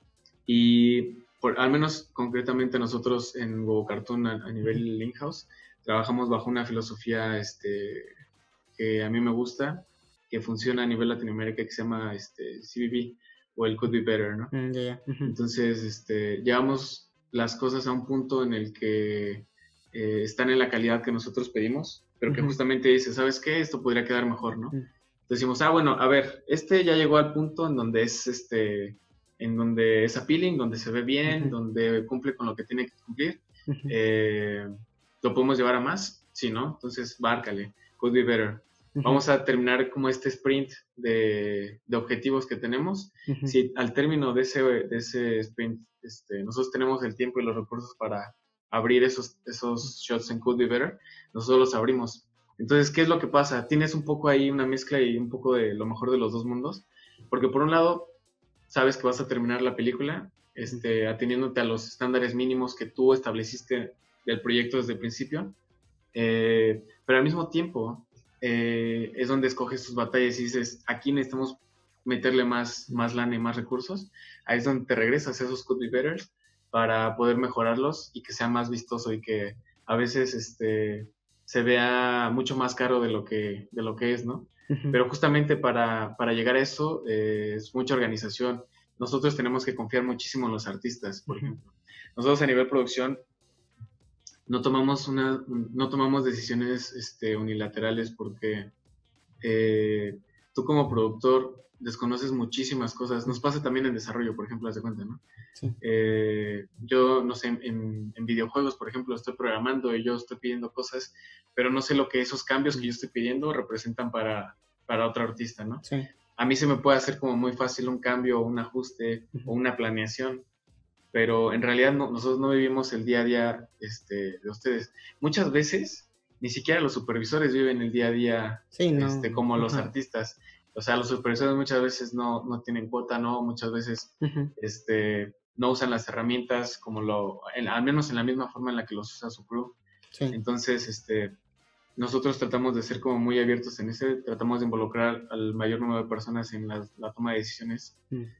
y por, al menos concretamente nosotros en Go Cartoon a, a nivel uh-huh. in-house trabajamos bajo una filosofía este, que a mí me gusta, que funciona a nivel Latinoamérica, que se llama este, C B B, o el Could Be Better, ¿no? Mm, yeah, yeah. Uh-huh. Entonces, este, llevamos las cosas a un punto en el que eh, están en la calidad que nosotros pedimos, pero que uh-huh. justamente dice, ¿sabes qué? Esto podría quedar mejor, ¿no? Uh-huh. decimos, ah, bueno, a ver, este ya llegó al punto en donde es este, en donde es appealing, donde se ve bien, Ujú. donde cumple con lo que tiene que cumplir. Ujú. Eh, ¿Lo podemos llevar a más? Sí, ¿no? Entonces, bárcale, could be better. Ujú. Vamos a terminar como este sprint de, de objetivos que tenemos. Ujú. Si al término de ese, de ese sprint este, nosotros tenemos el tiempo y los recursos para abrir esos, esos shots en could be better, nosotros los abrimos. Entonces, ¿qué es lo que pasa? Tienes un poco ahí una mezcla y un poco de lo mejor de los dos mundos, porque por un lado, sabes que vas a terminar la película este, ateniéndote a los estándares mínimos que tú estableciste del proyecto desde el principio, eh, pero al mismo tiempo eh, es donde escoges tus batallas y dices, aquí necesitamos meterle más, más lana y más recursos, ahí es donde te regresas a esos could be betters para poder mejorarlos y que sea más vistoso y que a veces este, se vea mucho más caro de lo que, de lo que es, ¿no? Ujú. Pero justamente para, para llegar a eso eh, es mucha organización. Nosotros tenemos que confiar muchísimo en los artistas, por Ujú. ejemplo. Nosotros a nivel producción no tomamos, una, no tomamos decisiones este, unilaterales porque eh, tú como productor desconoces muchísimas cosas. Nos pasa también en desarrollo, por ejemplo, haz de cuenta, ¿no? Sí. Eh, yo, no sé, en, en, videojuegos, por ejemplo, estoy programando y yo estoy pidiendo cosas, pero no sé lo que esos cambios que yo estoy pidiendo representan para, para otro artista, ¿no? Sí. A mí se me puede hacer como muy fácil un cambio, un ajuste o Ujú. una planeación, pero en realidad no, nosotros no vivimos el día a día este, de ustedes. Muchas veces ni siquiera los supervisores viven el día a día Sí, este, no. como los Ajá. artistas. O sea, los supervisores muchas veces no, no tienen cuota, ¿no? Muchas veces Ujú. este, no usan las herramientas como lo, en, al menos en la misma forma en la que los usa su crew. Sí. Entonces, este, nosotros tratamos de ser como muy abiertos en ese, tratamos de involucrar al mayor número de personas en la, la toma de decisiones. Mm.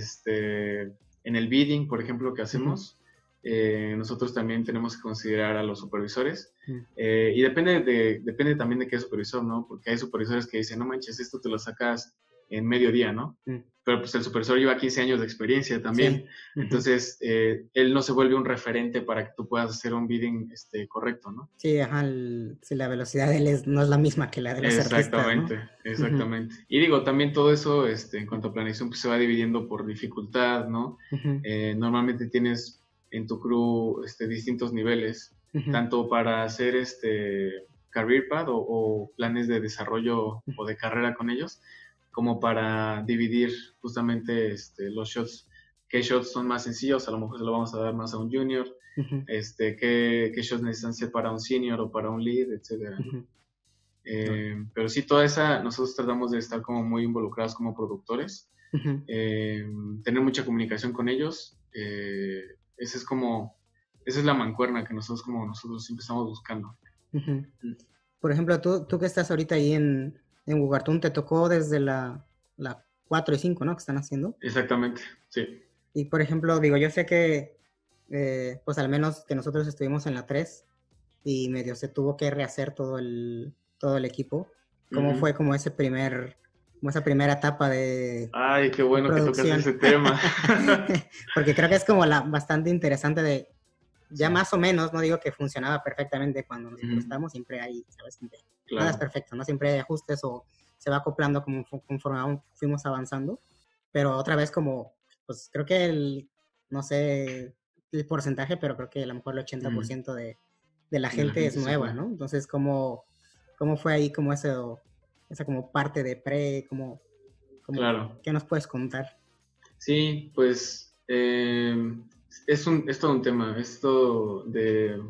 Este, en el bidding, por ejemplo, que Ujú. hacemos, eh, nosotros también tenemos que considerar a los supervisores. Mm. Eh, y depende, de, depende también de qué supervisor, ¿no? Porque hay supervisores que dicen, no manches, esto te lo sacas en medio día, ¿no? Mm. Pero pues el supervisor lleva quince años de experiencia también. Sí. Ujú. Entonces, eh, él no se vuelve un referente para que tú puedas hacer un bidding este, correcto, ¿no? Sí, ajá, el- sí, la velocidad de él es- no es la misma que la de los artistas, ¿no? Exactamente, Ujú. exactamente. Y digo, también todo eso, este, en cuanto a planeación, pues se va dividiendo por dificultad, ¿no? Ujú. Eh, normalmente tienes en tu crew este, distintos niveles, Ujú. tanto para hacer este career path o, o planes de desarrollo o de carrera con ellos, como para dividir justamente este, los shots. ¿Qué shots son más sencillos? A lo mejor se lo vamos a dar más a un junior. Ujú. Este, ¿qué, qué shots necesitan ser para un senior o para un lead, etcétera, ¿no? Ujú. No. Eh, pero sí, toda esa, nosotros tratamos de estar como muy involucrados como productores, Ujú. eh, tener mucha comunicación con ellos. Eh, esa es como, esa es la mancuerna que nosotros como nosotros siempre estamos buscando. Ujú. Por ejemplo, tú, tú que estás ahorita ahí en, en Wugartún, te tocó desde la, la cuatro y cinco, ¿no? Que están haciendo. Exactamente, sí. Y por ejemplo, digo, yo sé que, eh, pues al menos que nosotros estuvimos en la tres y medio se tuvo que rehacer todo el, todo el equipo. ¿Cómo Ujú. fue como ese primer, como esa primera etapa de, Ay, qué de bueno que tocas producción? ese tema. Porque creo que es como la bastante interesante de, ya Sí. más o menos, no digo que funcionaba perfectamente cuando nosotros Ujú. estamos, siempre hay, ¿sabes? Siempre, nada es Claro. perfecto, ¿no? Siempre hay ajustes o se va acoplando como, conforme aún fuimos avanzando, pero otra vez como, pues creo que el, no sé el porcentaje, pero creo que a lo mejor el ochenta por Ujú. ciento de, de la De la gente es gente se nueva, fue. ¿no? Entonces, ¿cómo, cómo fue ahí como eso, esa como parte de pre, como, como, Claro. ¿qué nos puedes contar? Sí, pues eh, es, un, es todo un tema. Esto de,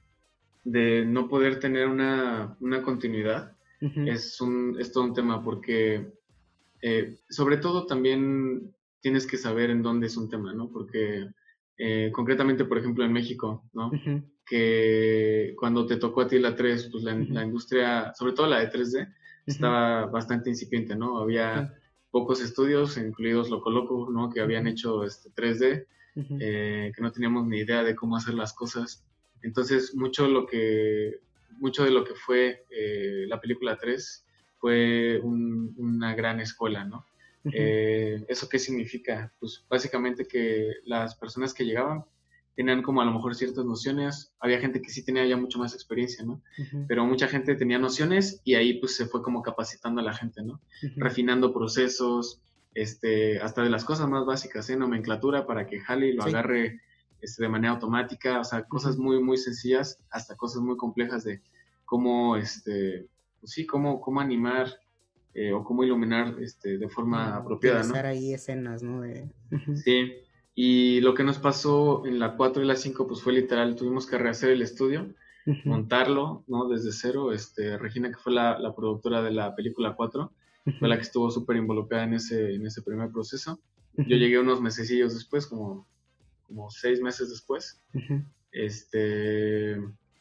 de no poder tener una, una continuidad Ujú. es, un, es todo un tema porque eh, sobre todo también tienes que saber en dónde es un tema, ¿no? Porque eh, concretamente, por ejemplo, en México, ¿no? Ujú. Que cuando te tocó a ti la tres, pues la, Ujú. la industria, sobre todo la de tres D, Ujú. estaba bastante incipiente, ¿no? Había Sí. pocos estudios, incluidos Loco Loco, ¿no? Que habían Ujú. hecho este tres D, Ujú. eh, que no teníamos ni idea de cómo hacer las cosas. Entonces, mucho, lo que, mucho de lo que fue eh, la película tres fue un, una gran escuela, ¿no? Ujú. Eh, ¿Eso qué significa? Pues básicamente que las personas que llegaban tenían como a lo mejor ciertas nociones, había gente que sí tenía ya mucho más experiencia, ¿no? Uh-huh. Pero mucha gente tenía nociones y ahí pues se fue como capacitando a la gente, ¿no? Uh-huh. Refinando procesos, este, hasta de las cosas más básicas, ¿eh? Nomenclatura para que jale y lo sí. agarre este, de manera automática, o sea, cosas uh-huh. muy, muy sencillas, hasta cosas muy complejas de cómo, este, pues sí, cómo, cómo animar eh, o cómo iluminar este, de forma uh, apropiada, utilizar, ¿no? ahí escenas, ¿no? De... Uh-huh. Sí, y lo que nos pasó en la cuatro y la cinco, pues fue literal, tuvimos que rehacer el estudio, uh-huh. montarlo, ¿no? Desde cero, este, Regina, que fue la, la productora de la película cuatro, uh-huh. fue la que estuvo súper involucrada en ese, en ese primer proceso. Uh-huh. Yo llegué unos mesecillos después, como, como seis meses después, uh-huh. este,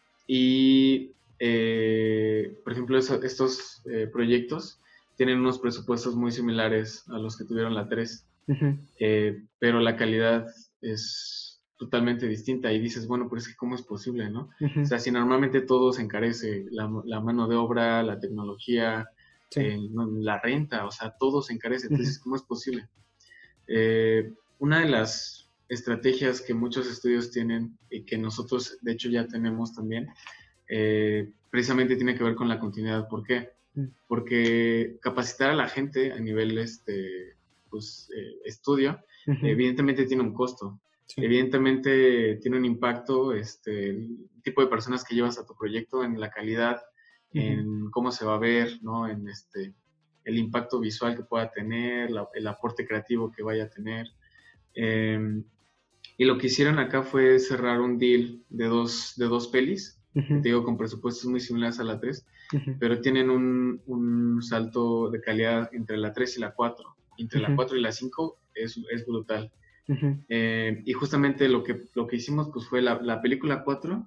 y, eh, por ejemplo, eso, estos eh, proyectos tienen unos presupuestos muy similares a los que tuvieron la tres, uh-huh. eh, pero la calidad es totalmente distinta y dices, bueno, pero es que ¿cómo es posible, no? Uh-huh. O sea, si normalmente todo se encarece, la, la mano de obra, la tecnología, sí. eh, no, la renta, o sea, todo se encarece, entonces, uh-huh. ¿cómo es posible? Eh, una de las estrategias que muchos estudios tienen y que nosotros, de hecho, ya tenemos también, eh, precisamente tiene que ver con la continuidad. ¿Por qué? Porque capacitar a la gente a nivel este, pues, eh, estudio, uh-huh. evidentemente tiene un costo. Sí. Evidentemente tiene un impacto, este, el tipo de personas que llevas a tu proyecto, en la calidad, uh-huh. en cómo se va a ver, ¿no? En este, el impacto visual que pueda tener, la, el aporte creativo que vaya a tener. Eh, y lo que hicieron acá fue cerrar un deal de dos, de dos pelis, uh-huh. te digo, con presupuestos muy similares a la tres, uh-huh. pero tienen un, un salto de calidad entre la tres y la cuatro. Entre uh-huh. la cuatro y la cinco es, es brutal. Uh-huh. Eh, y justamente lo que, lo que hicimos pues fue la, la película cuatro,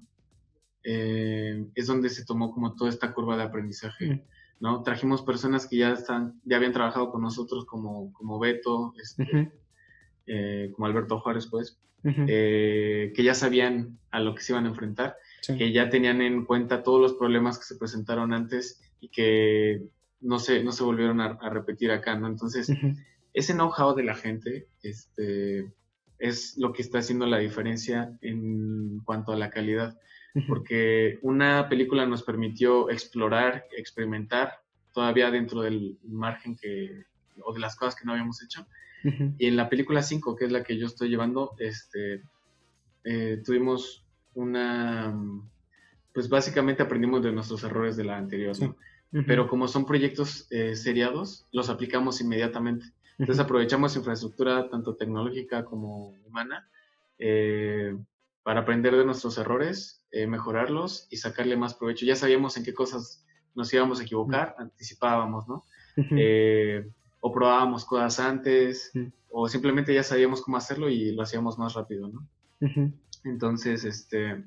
eh, es donde se tomó como toda esta curva de aprendizaje, uh-huh. ¿no? Trajimos personas que ya, están, ya habían trabajado con nosotros, como, como Beto, este, uh-huh. eh, como Alberto Juárez, pues, uh-huh. eh, que ya sabían a lo que se iban a enfrentar. Sí. Que ya tenían en cuenta todos los problemas que se presentaron antes y que no se, no se volvieron a, a repetir acá, ¿no? Entonces, uh-huh. ese know-how de la gente este, es lo que está haciendo la diferencia en cuanto a la calidad, uh-huh. porque una película nos permitió explorar, experimentar, todavía dentro del margen que, o de las cosas que no habíamos hecho, uh-huh. y en la película cinco, que es la que yo estoy llevando, este, eh, tuvimos una, pues básicamente aprendimos de nuestros errores de la anterior, ¿no? Sí. Uh-huh. Pero como son proyectos eh, seriados, los aplicamos inmediatamente. Entonces uh-huh. aprovechamos infraestructura tanto tecnológica como humana eh, para aprender de nuestros errores, eh, mejorarlos y sacarle más provecho. Ya sabíamos en qué cosas nos íbamos a equivocar, uh-huh. anticipábamos, ¿no? Uh-huh. Eh, o probábamos cosas antes, uh-huh. o simplemente ya sabíamos cómo hacerlo y lo hacíamos más rápido, ¿no? Uh-huh. Entonces, este,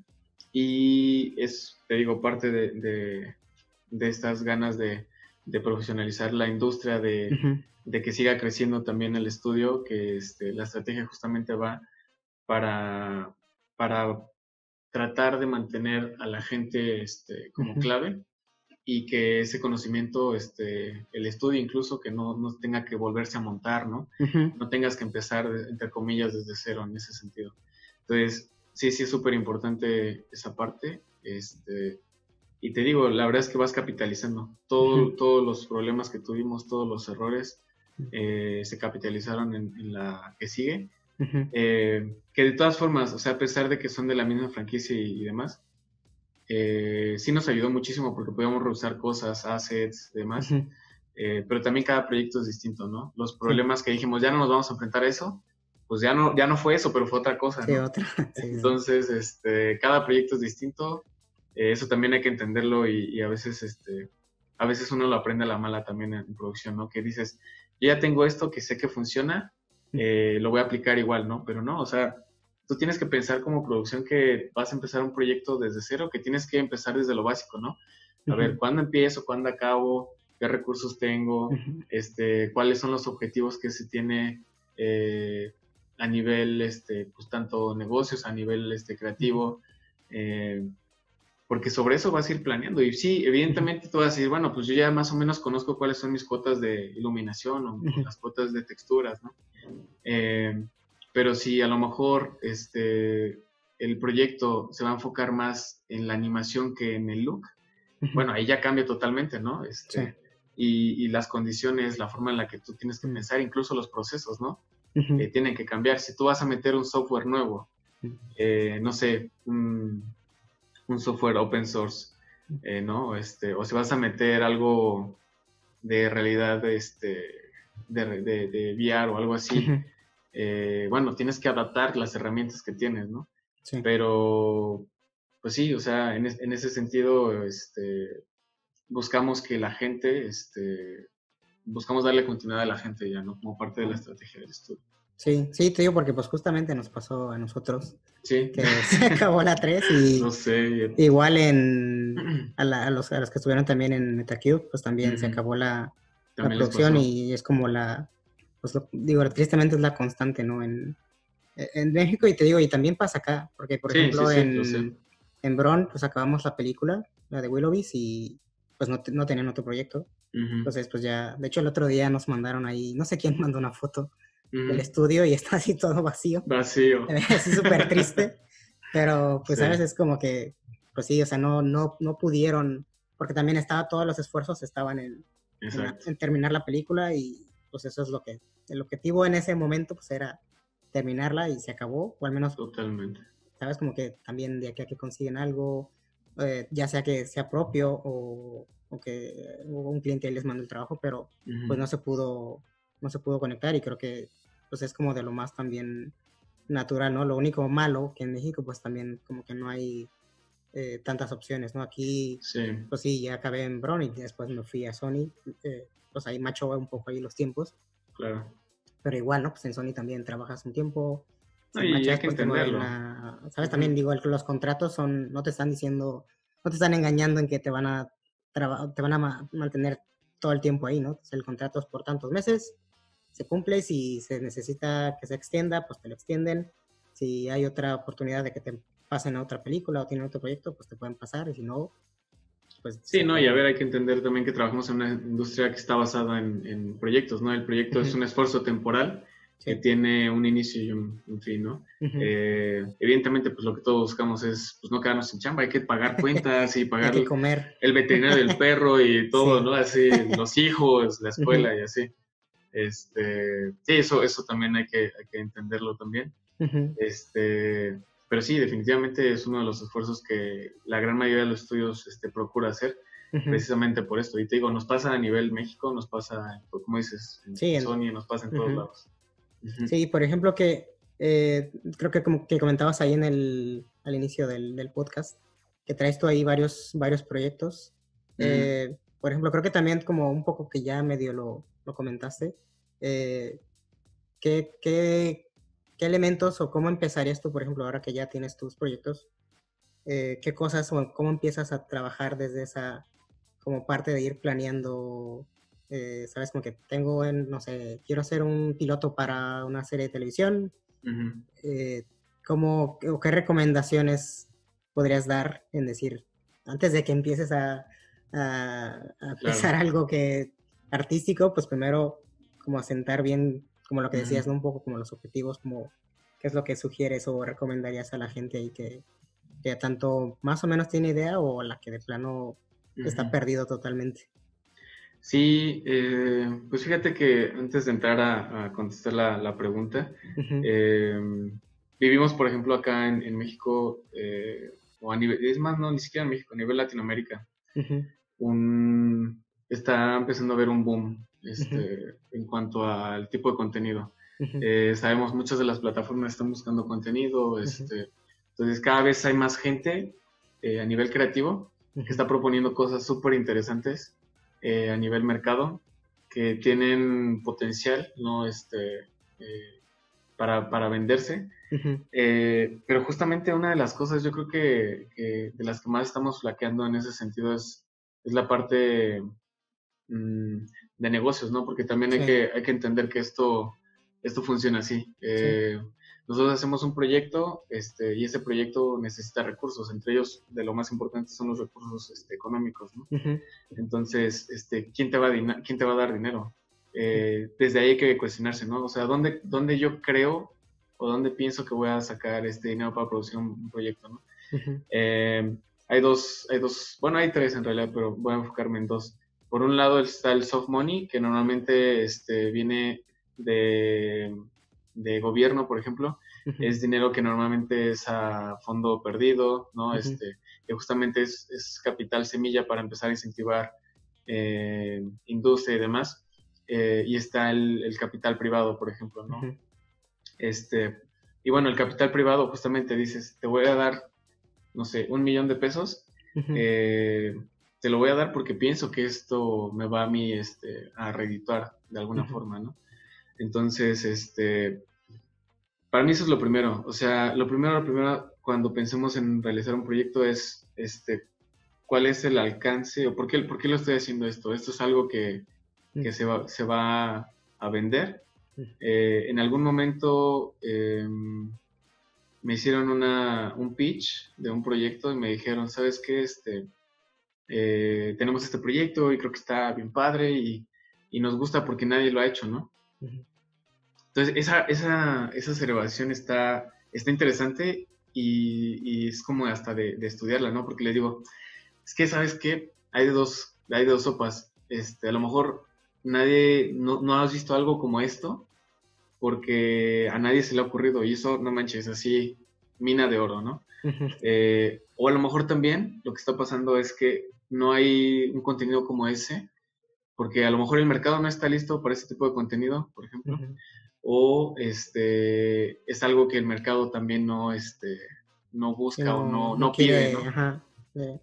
y es, te digo, parte de, de, de estas ganas de, de profesionalizar la industria, de, uh-huh. de que siga creciendo también el estudio, que este, la estrategia justamente va para, para tratar de mantener a la gente este, como uh-huh. clave y que ese conocimiento, este, el estudio incluso, que no, no tenga que volverse a montar, ¿no? Uh-huh. No tengas que empezar, entre comillas, desde cero en ese sentido. Entonces, sí, sí es súper importante esa parte, este, y te digo, la verdad es que vas capitalizando. Todo, uh-huh. Todos los problemas que tuvimos, todos los errores, eh, se capitalizaron en, en la que sigue, uh-huh. eh, que de todas formas, o sea, a pesar de que son de la misma franquicia y, y demás, eh, sí nos ayudó muchísimo porque podíamos reusar cosas, assets, demás, uh-huh. eh, pero también cada proyecto es distinto, ¿no? Los problemas sí. que dijimos, ya no nos vamos a enfrentar a eso, pues ya no, ya no fue eso, pero fue otra cosa, ¿no? Sí, otra. Sí, Entonces, sí. Este, cada proyecto es distinto, eh, eso también hay que entenderlo y, y a veces, este, a veces uno lo aprende a la mala también en, en producción, ¿no? Que dices, yo ya tengo esto que sé que funciona, eh, lo voy a aplicar igual, ¿no? Pero no, o sea, tú tienes que pensar como producción que vas a empezar un proyecto desde cero, que tienes que empezar desde lo básico, ¿no? A uh-huh. ver, ¿cuándo empiezo? ¿Cuándo acabo? ¿Qué recursos tengo? Uh-huh. Este, ¿cuáles son los objetivos que se tiene eh, a nivel, este, pues tanto negocios, a nivel este, creativo? Eh, porque sobre eso vas a ir planeando. Y sí, evidentemente tú vas a decir, bueno, pues yo ya más o menos conozco cuáles son mis cuotas de iluminación o uh-huh. las cuotas de texturas, ¿no? Eh, pero si a lo mejor este, el proyecto se va a enfocar más en la animación que en el look, Ujú. bueno, ahí ya cambia totalmente, ¿no? Este, Sí. y, y las condiciones, la forma en la que tú tienes que Mm. pensar, incluso los procesos, ¿no? Ujú. Eh, tienen que cambiar. Si tú vas a meter un software nuevo, Mm. eh, no sé, un, un software open source, eh, ¿no? Este, o si vas a meter algo de realidad este, de, de, de V R o algo así, Ujú. eh, bueno, tienes que adaptar las herramientas que tienes, ¿no? Sí. Pero, pues sí, o sea, en, es- en ese sentido, este, buscamos que la gente, este, buscamos darle continuidad a la gente ya, ¿no? Como parte de la estrategia del estudio. Sí, sí, te digo porque pues justamente nos pasó a nosotros Sí, que se acabó la tres y no sé. igual en a, la- a los, a los que estuvieron también en Metacube, pues también se Ujú, acabó la, la también les producción pasó. y es como la, pues lo- digo, tristemente es la constante, ¿no? En, en México y te digo, y también pasa acá, porque por Sí, sí, ejemplo sí, lo sé. en, en Bron, pues acabamos la película, la de Willoughby y pues no, te- no tenían otro proyecto. Ujú, Entonces, pues ya, de hecho el otro día nos mandaron ahí, no sé quién mandó una foto del ujú. estudio y está así todo vacío, Vacío. así súper triste, pero pues Sí, sabes, es como que, pues sí, o sea, no, no, no pudieron, porque también estaba, todos los esfuerzos estaban en, en, la- exacto. en terminar la película y pues eso es lo que, el objetivo en ese momento pues era terminarla y se acabó, o al menos, Totalmente. sabes, como que también de aquí a que consiguen algo, eh, ya sea que sea propio o, o que o un cliente les manda el trabajo, pero pues Ujú. no se pudo, no se pudo conectar y creo que pues es como de lo más también natural, ¿no? Lo único malo que en México pues también como que no hay eh, tantas opciones, ¿no? Aquí Sí, pues sí, ya acabé en Brown y después me fui a Sony, eh, pues ahí macho un poco ahí los tiempos, claro. pero igual, ¿no? Pues en Sony también trabajas un tiempo, No, si y hay machas, que pues te mueven entenderlo. a, ¿sabes? También Ujú. digo, el- los contratos son, no te están diciendo, no te están engañando en que te van a, traba- te van a ma- mantener todo el tiempo ahí, ¿no? Entonces, el contrato es por tantos meses, se cumple, si se necesita que se extienda, pues te lo extienden, si hay otra oportunidad de que te pasen a otra película o tienen otro proyecto, pues te pueden pasar, y si no, pues se Sí, no, y a acabó. ver, hay que entender también que trabajamos en una industria que está basada en, en proyectos, ¿no? El proyecto es Ujú. un esfuerzo temporal que Sí. tiene un inicio y un, un fin, ¿no? Ujú. Eh, evidentemente, pues lo que todos buscamos es, pues no quedarnos sin chamba, hay que pagar cuentas y Hay pagar que comer. el veterinario del perro y todo, Sí. ¿no? Así, los hijos, la Ujú. escuela y así. Este, sí, eso, eso también hay que, hay que entenderlo también. Ujú. Este, pero sí, definitivamente es uno de los esfuerzos que la gran mayoría de los estudios este, procura hacer, Ujú. precisamente por esto. Y te digo, nos pasa a nivel México, nos pasa, como dices, en, Sí, en en- Sony, nos pasa en todos ujú. lados. Ujú, Sí, por ejemplo, que eh, creo que como que comentabas ahí en el, al inicio del, del podcast, que traes tú ahí varios, varios proyectos. ujú, Eh, por ejemplo, creo que también como un poco que ya medio lo, lo comentaste, eh, ¿qué, qué, qué elementos o cómo empezarías tú, por ejemplo, ahora que ya tienes tus proyectos, eh, qué cosas o cómo empiezas a trabajar desde esa, como parte de ir planeando, eh, sabes, como que tengo en, no sé, quiero hacer un piloto para una serie de televisión, ujú. eh, ¿cómo, o qué recomendaciones podrías dar en decir, antes de que empieces a, a, a empezar Claro. algo que artístico, pues primero como asentar bien, como lo que decías, Ujú, ¿no? Un poco como los objetivos, como qué es lo que sugieres o recomendarías a la gente ahí que, que tanto más o menos tiene idea o la que de plano está ujú. perdido totalmente. Sí, eh, pues fíjate que antes de entrar a, a contestar la, la pregunta, Ujú. eh, vivimos, por ejemplo, acá en, en México, eh, o a nivel, es más, no, ni siquiera en México, a nivel Latinoamérica, Ujú. un, está empezando a haber un boom Ujú. este, en cuanto al tipo de contenido. Ujú. Eh, sabemos, muchas de las plataformas están buscando contenido, Ujú. este, entonces cada vez hay más gente eh, a nivel creativo que Ujú. está proponiendo cosas súper interesantes eh, a nivel mercado que tienen potencial, ¿no? Este, eh, para, para venderse. Ujú. Eh, pero justamente una de las cosas, yo creo que, que de las que más estamos flaqueando en ese sentido es, es la parte mm, de negocios, ¿no? Porque también hay Sí, que, hay que entender que esto, esto funciona así. sí. Eh, nosotros hacemos un proyecto este, y ese proyecto necesita recursos, entre ellos de lo más importante son los recursos este, económicos, ¿no? Ujú. Entonces, este, ¿quién te va a, dina- quién te va a dar dinero? Sí. Eh, desde ahí hay que cuestionarse, ¿no? O sea, ¿dónde, dónde yo creo o dónde pienso que voy a sacar este dinero para producir un, un proyecto, ¿no? Uh-huh. Eh, hay dos, hay dos, bueno, hay tres en realidad, pero voy a enfocarme en dos. Por un lado está el soft money, que normalmente este, viene de, de gobierno, por ejemplo. Uh-huh. Es dinero que normalmente es a fondo perdido, ¿no? Uh-huh. Este, que justamente es, es capital semilla para empezar a incentivar eh, industria y demás. Eh, y está el, el capital privado, por ejemplo, ¿no? Uh-huh. Este, y bueno, el capital privado justamente dices, te voy a dar, no sé, un millón de pesos, uh-huh. eh, te lo voy a dar porque pienso que esto me va a mí este, a redituar de alguna uh-huh. forma, ¿no? Entonces, este, para mí eso es lo primero. O sea, lo primero, lo primero cuando pensemos en realizar un proyecto es, este, cuál es el alcance o por qué, por qué lo estoy haciendo esto. Esto es algo que, que se, va, se va a vender. Eh, en algún momento eh, me hicieron una, un pitch de un proyecto y me dijeron, ¿sabes qué? Este, eh, tenemos este proyecto y creo que está bien padre y, y nos gusta porque nadie lo ha hecho, ¿no? Uh-huh. Entonces, esa, esa, esa observación está, está interesante y, y es como hasta de, de estudiarla, ¿no? Porque les digo, es que, ¿sabes qué? Hay de dos, hay de dos sopas. Este, a lo mejor nadie, no, no has visto algo como esto porque a nadie se le ha ocurrido y eso, no manches, así, mina de oro, ¿no? Uh-huh. Eh, o a lo mejor también lo que está pasando es que no hay un contenido como ese porque a lo mejor el mercado no está listo para ese tipo de contenido, por ejemplo, uh-huh. o este, es algo que el mercado también no, este, no busca no, o no, no, no quiere, pide, ¿no? Ajá. Sí.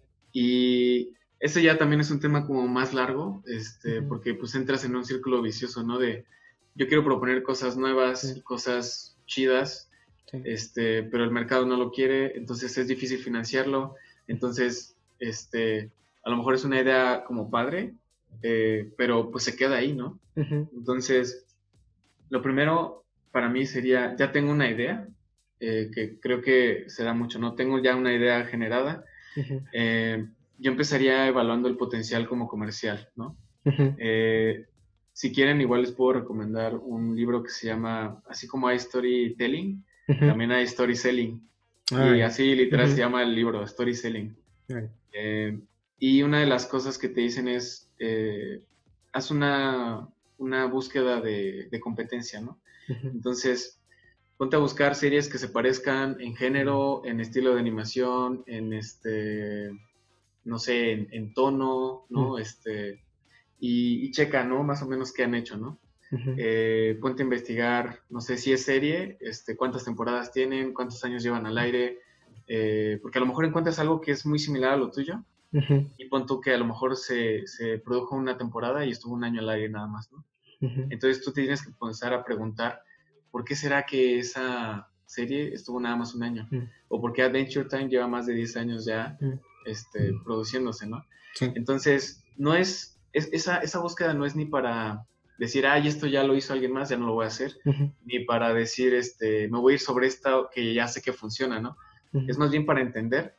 Y eso ya también es un tema como más largo, este, uh-huh. porque pues entras en un círculo vicioso, ¿no? De yo quiero proponer cosas nuevas sí. y cosas chidas, sí. este, pero el mercado no lo quiere, entonces es difícil financiarlo, entonces, este, a lo mejor es una idea como padre, eh, pero pues se queda ahí, ¿no? Uh-huh. Entonces, lo primero para mí sería, ya tengo una idea, eh, que creo que se da mucho, ¿no? Tengo ya una idea generada, uh-huh. eh, yo empezaría evaluando el potencial como comercial, ¿no? Uh-huh. Eh, si quieren, igual les puedo recomendar un libro que se llama, así como hay storytelling, uh-huh. también hay storyselling. Right. Y así literal uh-huh. se llama el libro, storyselling. Right. Eh, y una de las cosas que te dicen es, eh, haz una, una búsqueda de, de competencia, ¿no? Uh-huh. Entonces, ponte a buscar series que se parezcan en género, en estilo de animación, en este, no sé, en, en tono, ¿no? Uh-huh. Este... Y, y checa, ¿no? Más o menos qué han hecho, ¿no? Uh-huh. Eh, ponte a investigar, no sé si es serie, este, cuántas temporadas tienen, cuántos años llevan al aire, eh, porque a lo mejor encuentras algo que es muy similar a lo tuyo, uh-huh. y pon tú que a lo mejor se, se produjo una temporada y estuvo un año al aire nada más, ¿no? Uh-huh. Entonces tú te tienes que comenzar a preguntar, ¿por qué será que esa serie estuvo nada más un año? Uh-huh. O por qué Adventure Time lleva más de diez años ya uh-huh. este, produciéndose, ¿no? Sí. Entonces, no es... Es, esa, esa búsqueda no es ni para decir, ay, esto ya lo hizo alguien más, ya no lo voy a hacer, uh-huh. ni para decir, este, me voy a ir sobre esta que ya sé que funciona, ¿no? Uh-huh. Es más bien para entender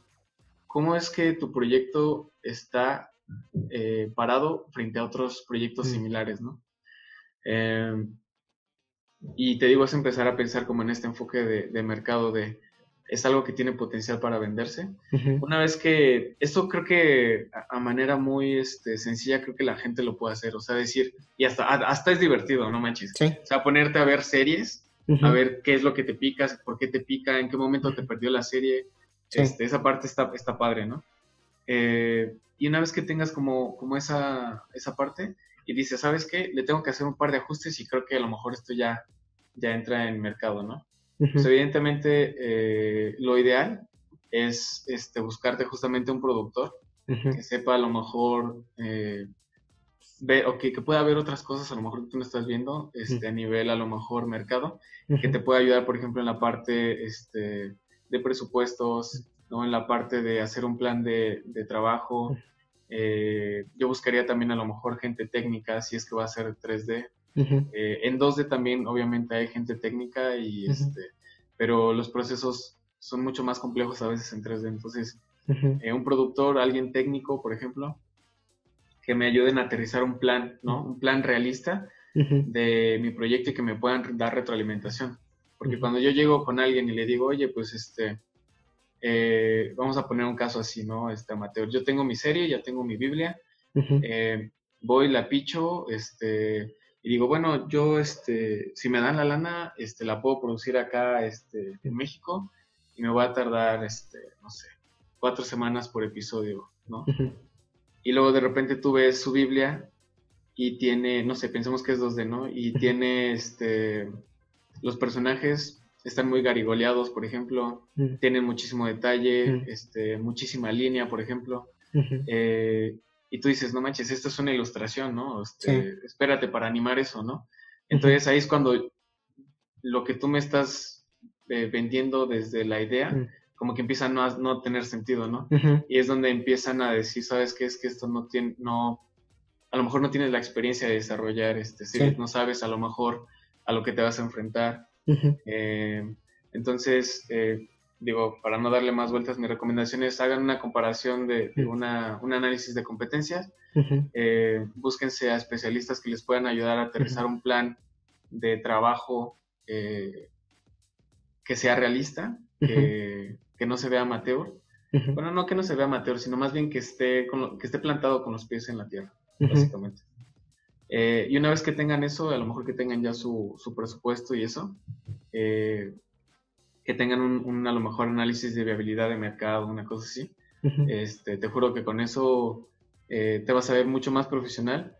cómo es que tu proyecto está eh, parado frente a otros proyectos uh-huh. similares, ¿no? Eh, y te digo, es empezar a pensar como en este enfoque de, de mercado de es algo que tiene potencial para venderse. Uh-huh. Una vez que, esto creo que a, a manera muy este, sencilla, creo que la gente lo puede hacer, o sea, decir, y hasta, hasta es divertido, no manches. Sí. O sea, ponerte a ver series, uh-huh. a ver qué es lo que te pica, por qué te pica, en qué momento te perdió la serie, sí. este, esa parte está, está padre, ¿no? Eh, y una vez que tengas como, como esa, esa parte, y dices, ¿sabes qué? Le tengo que hacer un par de ajustes y creo que a lo mejor esto ya, ya entra en mercado, ¿no? Uh-huh. Pues evidentemente eh, lo ideal es este, buscarte justamente un productor uh-huh. que sepa a lo mejor eh, ve, o que, que pueda ver otras cosas a lo mejor que tú no estás viendo este, uh-huh. a nivel a lo mejor mercado uh-huh. que te pueda ayudar por ejemplo en la parte este, de presupuestos, ¿no? En la parte de hacer un plan de, de trabajo. Uh-huh. eh, yo buscaría también a lo mejor gente técnica si es que va a ser tres D. Uh-huh. Eh, en dos D también obviamente hay gente técnica y uh-huh. este, pero los procesos son mucho más complejos a veces en tres D, entonces uh-huh. eh, un productor, alguien técnico por ejemplo, que me ayuden a aterrizar un plan, ¿no? Un plan realista uh-huh. de mi proyecto y que me puedan dar retroalimentación. Porque Uh-huh. cuando yo llego con alguien y le digo, oye, pues este, eh, vamos a poner un caso así, ¿no? Este, amateur, yo tengo mi serie, ya tengo mi Biblia, Uh-huh. eh, voy, la picho, este, y digo, bueno, yo, este, si me dan la lana, este, la puedo producir acá, este, en México, y me va a tardar, este, no sé, cuatro semanas por episodio, ¿no? Uh-huh. Y luego de repente tú ves su Biblia y tiene, no sé, pensemos que es dos D, ¿no? Y Uh-huh. tiene, este, los personajes están muy garigoleados, por ejemplo, Uh-huh. tienen muchísimo detalle, Uh-huh. este, muchísima línea, por ejemplo. Uh-huh. Eh, y tú dices, no manches, esto es una ilustración, ¿no? Sí. Este, espérate para animar eso, ¿no? Uh-huh. Entonces ahí es cuando lo que tú me estás eh, vendiendo desde la idea, Uh-huh. como que empieza a no, a no tener sentido, ¿no? Uh-huh. Y es donde empiezan a decir, ¿sabes qué? Es que esto no tiene, no, a lo mejor no tienes la experiencia de desarrollar este series, Sí. no sabes a lo mejor a lo que te vas a enfrentar. Uh-huh. Eh, entonces, eh, digo, para no darle más vueltas, mi recomendación es hagan una comparación de, de una, un análisis de competencias, Uh-huh. eh, búsquense a especialistas que les puedan ayudar a Uh-huh. aterrizar un plan de trabajo eh, que sea realista, Uh-huh. que, que no se vea amateur. Uh-huh. Bueno, no que no se vea amateur, sino más bien que esté, con lo, que esté plantado con los pies en la tierra, Uh-huh. básicamente. Eh, y una vez que tengan eso, a lo mejor que tengan ya su, su presupuesto y eso, eh, que tengan un, un, a lo mejor análisis de viabilidad de mercado, una cosa así, Uh-huh. este, te juro que con eso eh, te vas a ver mucho más profesional.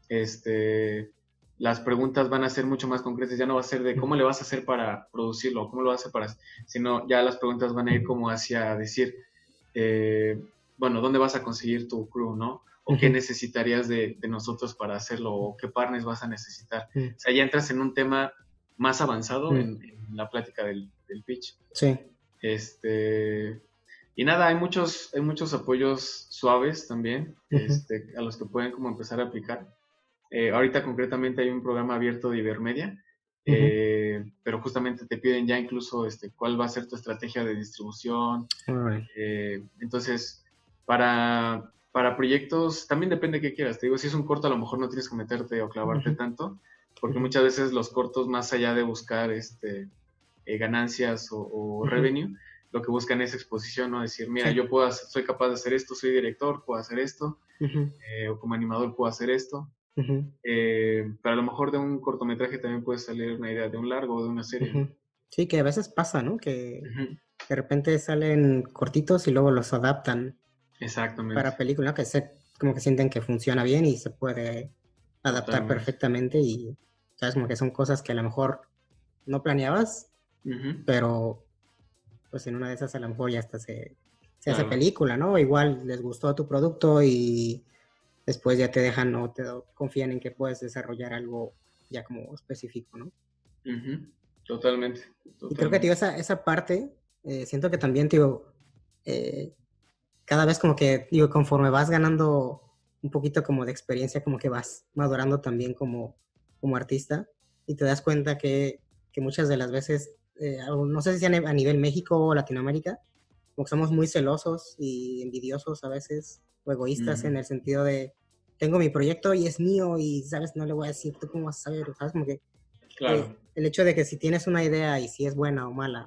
Este, las preguntas van a ser mucho más concretas, ya no va a ser de cómo le vas a hacer para producirlo, cómo lo vas a hacer para, sino ya las preguntas van a ir como hacia decir, eh, bueno, ¿dónde vas a conseguir tu crew, no? O qué Uh-huh. necesitarías de, de nosotros para hacerlo, o qué partners vas a necesitar. Uh-huh. O sea, ya entras en un tema más avanzado Uh-huh. en, en la plática del, del pitch. Sí. Este, y nada, hay muchos, hay muchos apoyos suaves también, Uh-huh. este, a los que pueden como empezar a aplicar. Eh, ahorita concretamente hay un programa abierto de Ibermedia, Uh-huh. eh, pero justamente te piden ya incluso este, cuál va a ser tu estrategia de distribución. All right. Eh, entonces, para, para proyectos, también depende de qué quieras. Te digo, si es un corto, a lo mejor no tienes que meterte o clavarte Uh-huh. tanto, porque Uh-huh. muchas veces los cortos, más allá de buscar este, eh, ganancias o, o Uh-huh. revenue, lo que buscan es exposición, ¿no? Decir, mira, Sí. yo puedo hacer, soy capaz de hacer esto, soy director, puedo hacer esto, Uh-huh. eh, o como animador puedo hacer esto. Uh-huh. Eh, pero a lo mejor de un cortometraje también puede salir una idea de un largo o de una serie, ¿no? Uh-huh. Sí, que a veces pasa, ¿no? Que Uh-huh. de repente salen cortitos y luego los adaptan Exactamente. para película, que se, como que sienten que funciona bien y se puede adaptar Totalmente. perfectamente y sabes, como que son cosas que a lo mejor no planeabas, Uh-huh. pero pues en una de esas a lo mejor ya hasta se, se hace Claro. película, ¿no? Igual les gustó tu producto y después ya te dejan o te confían en que puedes desarrollar algo ya como específico, ¿no? Uh-huh. Totalmente, Y creo que, totalmente. tío, esa, esa parte, eh, siento que también, tío, eh, cada vez como que, digo, conforme vas ganando un poquito como de experiencia, como que vas madurando también como, como artista y te das cuenta que, que muchas de las veces, eh, no sé si sea a nivel México o Latinoamérica, como que somos muy celosos y envidiosos a veces, o egoístas Uh-huh. en el sentido de, tengo mi proyecto y es mío y, ¿sabes? No le voy a decir, ¿tú cómo vas a saber? ¿Sabes? Como que Claro. eh, el hecho de que si tienes una idea y si es buena o mala,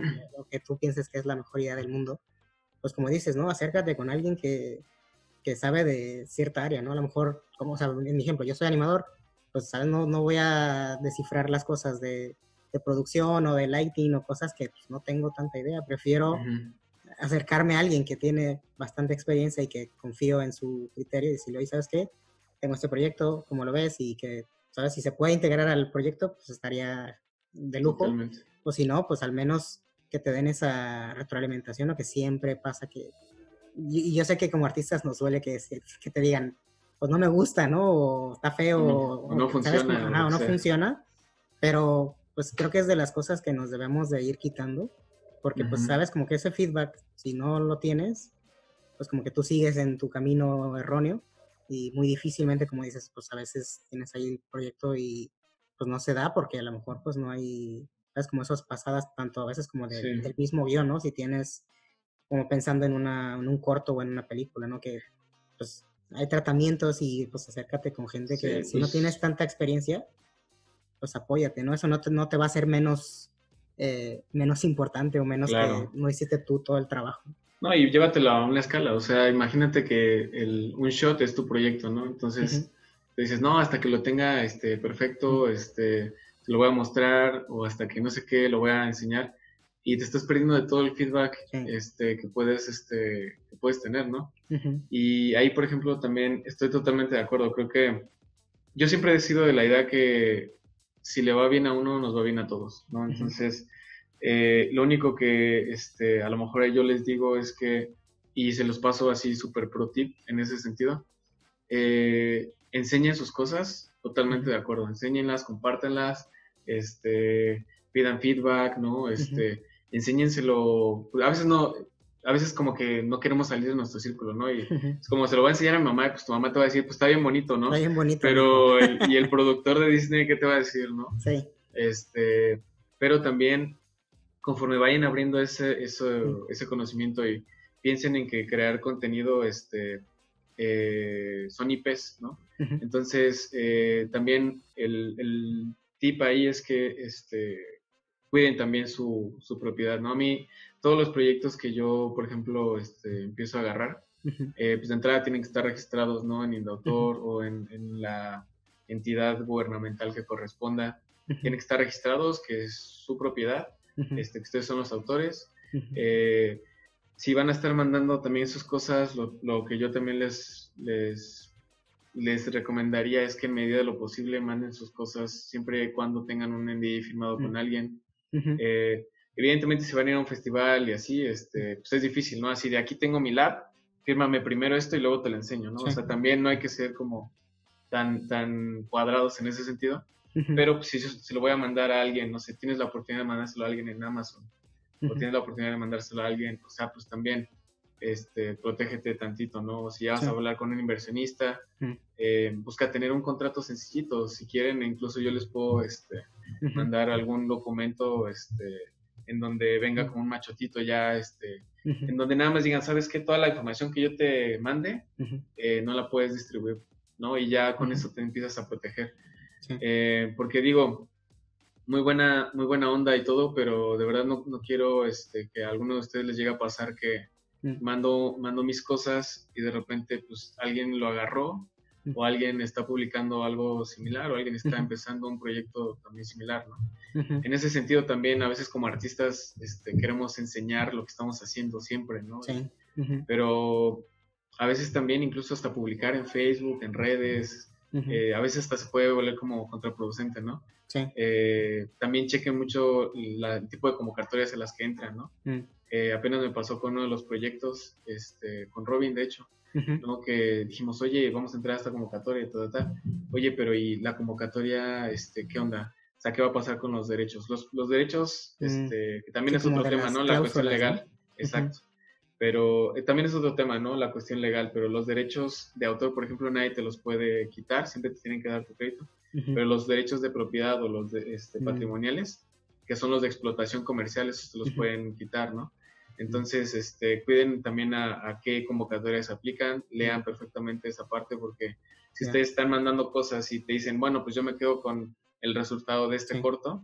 o que tú pienses que es la mejor idea del mundo, pues como dices, ¿no? Acércate con alguien que, que sabe de cierta área, ¿no? A lo mejor, como, o sea, en mi ejemplo, yo soy animador, pues, ¿sabes? No, no voy a descifrar las cosas de, de producción o de lighting o cosas que pues, no tengo tanta idea. Prefiero Uh-huh. acercarme a alguien que tiene bastante experiencia y que confío en su criterio y decirle, oye, ¿sabes qué? Tengo este proyecto, ¿cómo lo ves? Y que, ¿sabes? Si se puede integrar al proyecto, pues estaría de lujo. Totalmente. O si no, pues al menos que te den esa retroalimentación, lo que siempre pasa que... Y, y yo sé que como artistas nos duele que, que te digan, pues no me gusta, ¿no? O está feo, O no, o, o no o, ¿sabes? Como, funciona o ajá, lo o que no sea. funciona, pero pues creo que es de las cosas que nos debemos de ir quitando, porque pues Uh-huh. sabes, como que ese feedback, si no lo tienes, pues como que tú sigues en tu camino erróneo y muy difícilmente, como dices, pues a veces tienes ahí el proyecto y pues no se da porque a lo mejor pues no hay, sabes, como esas pasadas tanto a veces como de, Sí. del mismo guión, ¿no? Si tienes como pensando en, una, en un corto o en una película, ¿no? Que pues hay tratamientos y pues acércate con gente que Sí, si no tienes pues tanta experiencia, pues apóyate, ¿no? Eso no te, no te va a hacer menos eh, menos importante o menos Claro. que no hiciste tú todo el trabajo. No, y llévatelo a una escala, o sea, imagínate que el, un shot es tu proyecto, ¿no? Ujú, Entonces, te dices, no, hasta que lo tenga este, ujú, perfecto, este, te lo voy a mostrar, o hasta que no sé qué, lo voy a enseñar, y te estás perdiendo de todo el feedback sí, este, que puedes, este, que puedes tener, ¿no? ujú, Y ahí, por ejemplo, también estoy totalmente de acuerdo, creo que yo siempre he sido de la idea que si le va bien a uno, nos va bien a todos, ¿no? ujú, Entonces, eh, lo único que este, a lo mejor yo les digo es que, y se los paso así súper pro tip en ese sentido, eh, enseñen sus cosas, totalmente ujú, de acuerdo, enséñenlas, compártanlas, este, pidan feedback, ¿no? ujú. Este, enséñenselo, pues, a veces no, a veces como que no queremos salir de nuestro círculo, ¿no? Y es como se lo va a enseñar a mi mamá, pues tu mamá te va a decir, pues está bien bonito, Está ¿no? bien bonito, mijo. Pero, el, y el productor de Disney, ¿qué te va a decir, no? Sí. Este, pero también conforme vayan abriendo ese, ese, Mm, ese conocimiento y piensen en que crear contenido este, eh, son I Ps, ¿no? ujú, Entonces, eh, también el, el, tip ahí es que este, cuiden también su, su, propiedad, ¿no? A mí, todos los proyectos que yo, por ejemplo, este, empiezo a agarrar, ujú, eh, pues de entrada tienen que estar registrados, ¿no? En ujú, Indautor o en, en la entidad gubernamental que corresponda. ujú, Tienen que estar registrados, que es su propiedad, ujú, este, que ustedes son los autores. ujú, Eh, si van a estar mandando también sus cosas, lo, lo que yo también les, les, les recomendaría es que en medida de lo posible manden sus cosas siempre y cuando tengan un N D A firmado con alguien. ujú, Eh, evidentemente si van a ir a un festival y así, este, pues es difícil, ¿no? Así de aquí tengo mi lab, fírmame primero esto y luego te lo enseño, ¿no? O sí, sea, también no hay que ser como tan, tan cuadrados en ese sentido, ujú, pero pues, si yo se lo voy a mandar a alguien, no sé, tienes la oportunidad de mandárselo a alguien en Amazon o ujú, tienes la oportunidad de mandárselo a alguien, o sea, pues también este, protégete tantito, ¿no? O si ya vas a sí, hablar con un inversionista, ujú, eh, busca tener un contrato sencillito, si quieren, incluso yo les puedo este, ujú, mandar algún documento este, en donde venga ujú, como un machotito ya, este, ujú, en donde nada más digan, ¿sabes qué? Toda la información que yo te mande, ujú, eh, no la puedes distribuir, ¿no? Y ya con ujú, eso te empiezas a proteger. sí, Eh, porque digo, muy buena, muy buena onda y todo, pero de verdad no, no quiero este, que a alguno de ustedes les llegue a pasar que mm, mando, mando mis cosas y de repente pues alguien lo agarró mm, o alguien está publicando algo similar o alguien está ujú, empezando un proyecto también similar, ¿no? ujú, En ese sentido también a veces como artistas este, queremos enseñar lo que estamos haciendo siempre, ¿no? Y, sí, ujú, pero a veces también incluso hasta publicar en Facebook, en redes, ujú, eh, a veces hasta se puede volver como contraproducente, ¿no? sí, Eh, también chequen mucho la, el tipo de convocatorias en las que entran, ¿no? mm, Eh, apenas me pasó con uno de los proyectos, este, con Robin, de hecho, ujú, ¿no? Que dijimos, oye, vamos a entrar a esta convocatoria y todo, tal. Oye, pero ¿y la convocatoria, este, qué onda? O sea, ¿qué va a pasar con los derechos? Los, los derechos, mm, este, que también sí, es como otro de tema, las ¿no? La cuestión cláusulas, ¿no? legal, Ujú, exacto. Pero eh, también es otro tema, ¿no? La cuestión legal, pero los derechos de autor, por ejemplo, nadie te los puede quitar, siempre te tienen que dar tu crédito, ujú, pero los derechos de propiedad o los de, este, mm, patrimoniales, que son los de explotación comercial, esos te los ujú, pueden quitar, ¿no? mm, Entonces, este, cuiden también a, a qué convocatorias se aplican, mm, lean perfectamente esa parte, porque si ya, ustedes están mandando cosas y te dicen, bueno, pues yo me quedo con el resultado de este sí, corto,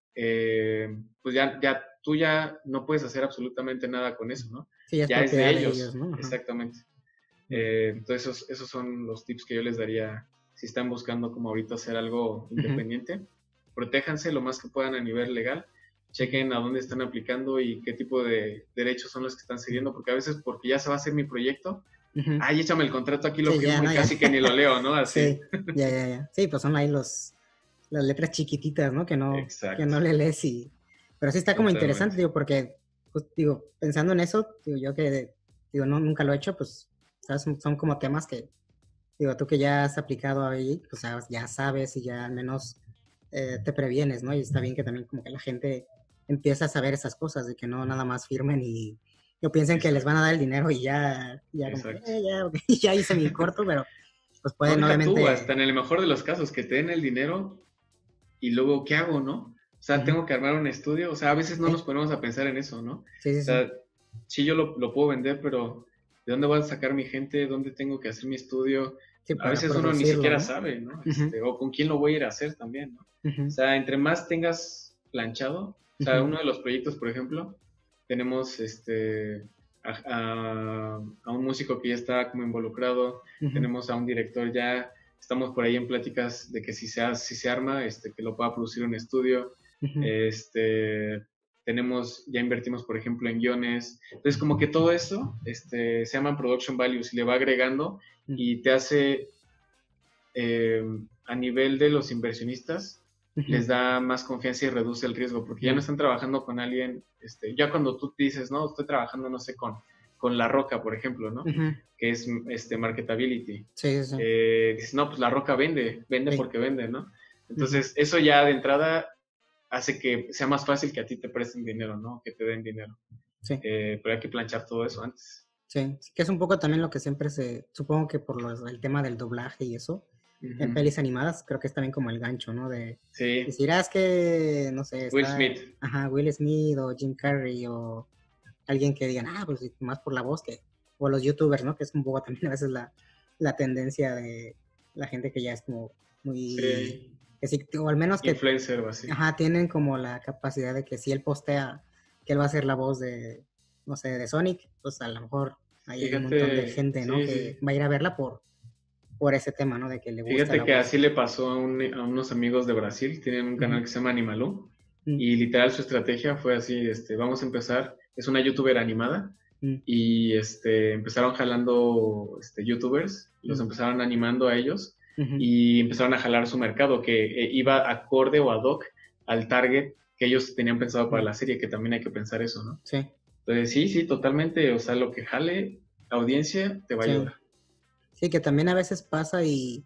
eh, pues ya, ya, tú ya no puedes hacer absolutamente nada con eso, ¿no? sí, ya es Ya es de propiedad de ellos, ellos, ¿no? Ajá, exactamente. mm, Eh, entonces, esos, esos son los tips que yo les daría si están buscando como ahorita hacer algo ujú, independiente. Protéjanse lo más que puedan a nivel legal, ujú, chequen a dónde están aplicando y qué tipo de derechos son los que están mm, siguiendo, porque a veces porque ya se va a hacer mi proyecto, ujú, ay, échame el contrato, aquí lo sí, ya, firmo y no, ya, casi que ni lo leo, ¿no? Así. sí, ya, ya, ya, sí, pues son ahí los, las letras chiquititas, ¿no? Que no, que Exacto, no le lees y, pero sí está como interesante, totalmente. digo, porque, pues, digo, pensando en eso, digo, yo que, digo, no, nunca lo he hecho, pues, ¿sabes? Son, son como temas que, digo, tú que ya has aplicado ahí, pues ya, ya sabes y ya al menos eh, te previenes, ¿no? Y está bien que también como que la gente empieza a saber esas cosas, de que no nada más firmen y yo piensen que les van Exacto, a dar el dinero y ya, ya como que, exacto. eh, ya, ok, ya hice mi corto, pero pues No, pueden deja tú, hasta obviamente... en el mejor de los casos, que te den el dinero y luego, ¿qué hago, no? O sea, Ujú, tengo que armar un estudio, o sea, a veces no nos sí, ponemos a pensar en eso, ¿no? O sí, sí, sí. sea, sí yo lo, lo puedo vender, pero ¿de dónde voy a sacar mi gente? ¿Dónde tengo que hacer mi estudio? Sí, A para veces uno ni producirlo, siquiera ¿no? sabe, ¿no? Ujú, Este, o con quién lo voy a ir a hacer también, ¿no? O ujú, sea, entre más tengas planchado. O sea, uh-huh. uno de los proyectos, por ejemplo, tenemos este a, a, a un músico que ya está como involucrado, uh-huh. tenemos a un director ya, estamos por ahí en pláticas de que si se, si se arma, este, que lo pueda producir un estudio, uh-huh. este, tenemos, ya invertimos, por ejemplo, en guiones. Entonces, como que todo eso este, se llama production values y le va agregando uh-huh. y te hace, eh, a nivel de los inversionistas, uh-huh. les da más confianza y reduce el riesgo, porque uh-huh. ya no están trabajando con alguien, este, ya cuando tú dices, no, estoy trabajando, no sé, con, con La Roca, por ejemplo, ¿no? Uh-huh. Que es este, marketability. Sí, sí. Eh, dices, no, pues La Roca vende, vende sí. porque vende, ¿no? Entonces, uh-huh. eso ya de entrada hace que sea más fácil que a ti te presten dinero, ¿no? Que te den dinero. Sí. Eh, pero hay que planchar todo eso antes. Sí, que es un poco también lo que siempre se, supongo que por los, el tema del doblaje y eso, uh-huh. en pelis animadas, creo que es también como el gancho, ¿no? De sí. decir, ah, es que, no sé, está, Will Smith. Ajá, Will Smith o Jim Carrey o alguien que digan, ah, pues más por la voz que, o los youtubers, ¿no? Que es un poco también a veces la, la tendencia de la gente que ya es como muy... Sí. Que sí, o al menos que... Influencer o así. Ajá, tienen como la capacidad de que si él postea que él va a ser la voz de, no sé, de Sonic, pues a lo mejor hay Fíjate, un montón de gente, ¿no? Sí, que sí. va a ir a verla por, por ese tema, ¿no? De que le gusta Fíjate la que voz. Así le pasó a, un, a unos amigos de Brasil, tienen un canal uh-huh. que se llama Animalú, uh-huh. y literal su estrategia fue así, este, vamos a empezar, es una youtuber animada, uh-huh. y este, empezaron jalando este, youtubers, uh-huh. los empezaron animando a ellos, uh-huh. y empezaron a jalar su mercado, que eh, iba acorde o ad hoc al target que ellos tenían pensado para uh-huh. la serie, que también hay que pensar eso, ¿no? Sí. Entonces, sí, sí, totalmente, o sea, lo que jale audiencia te va a sí. ayudar. Sí, que también a veces pasa y,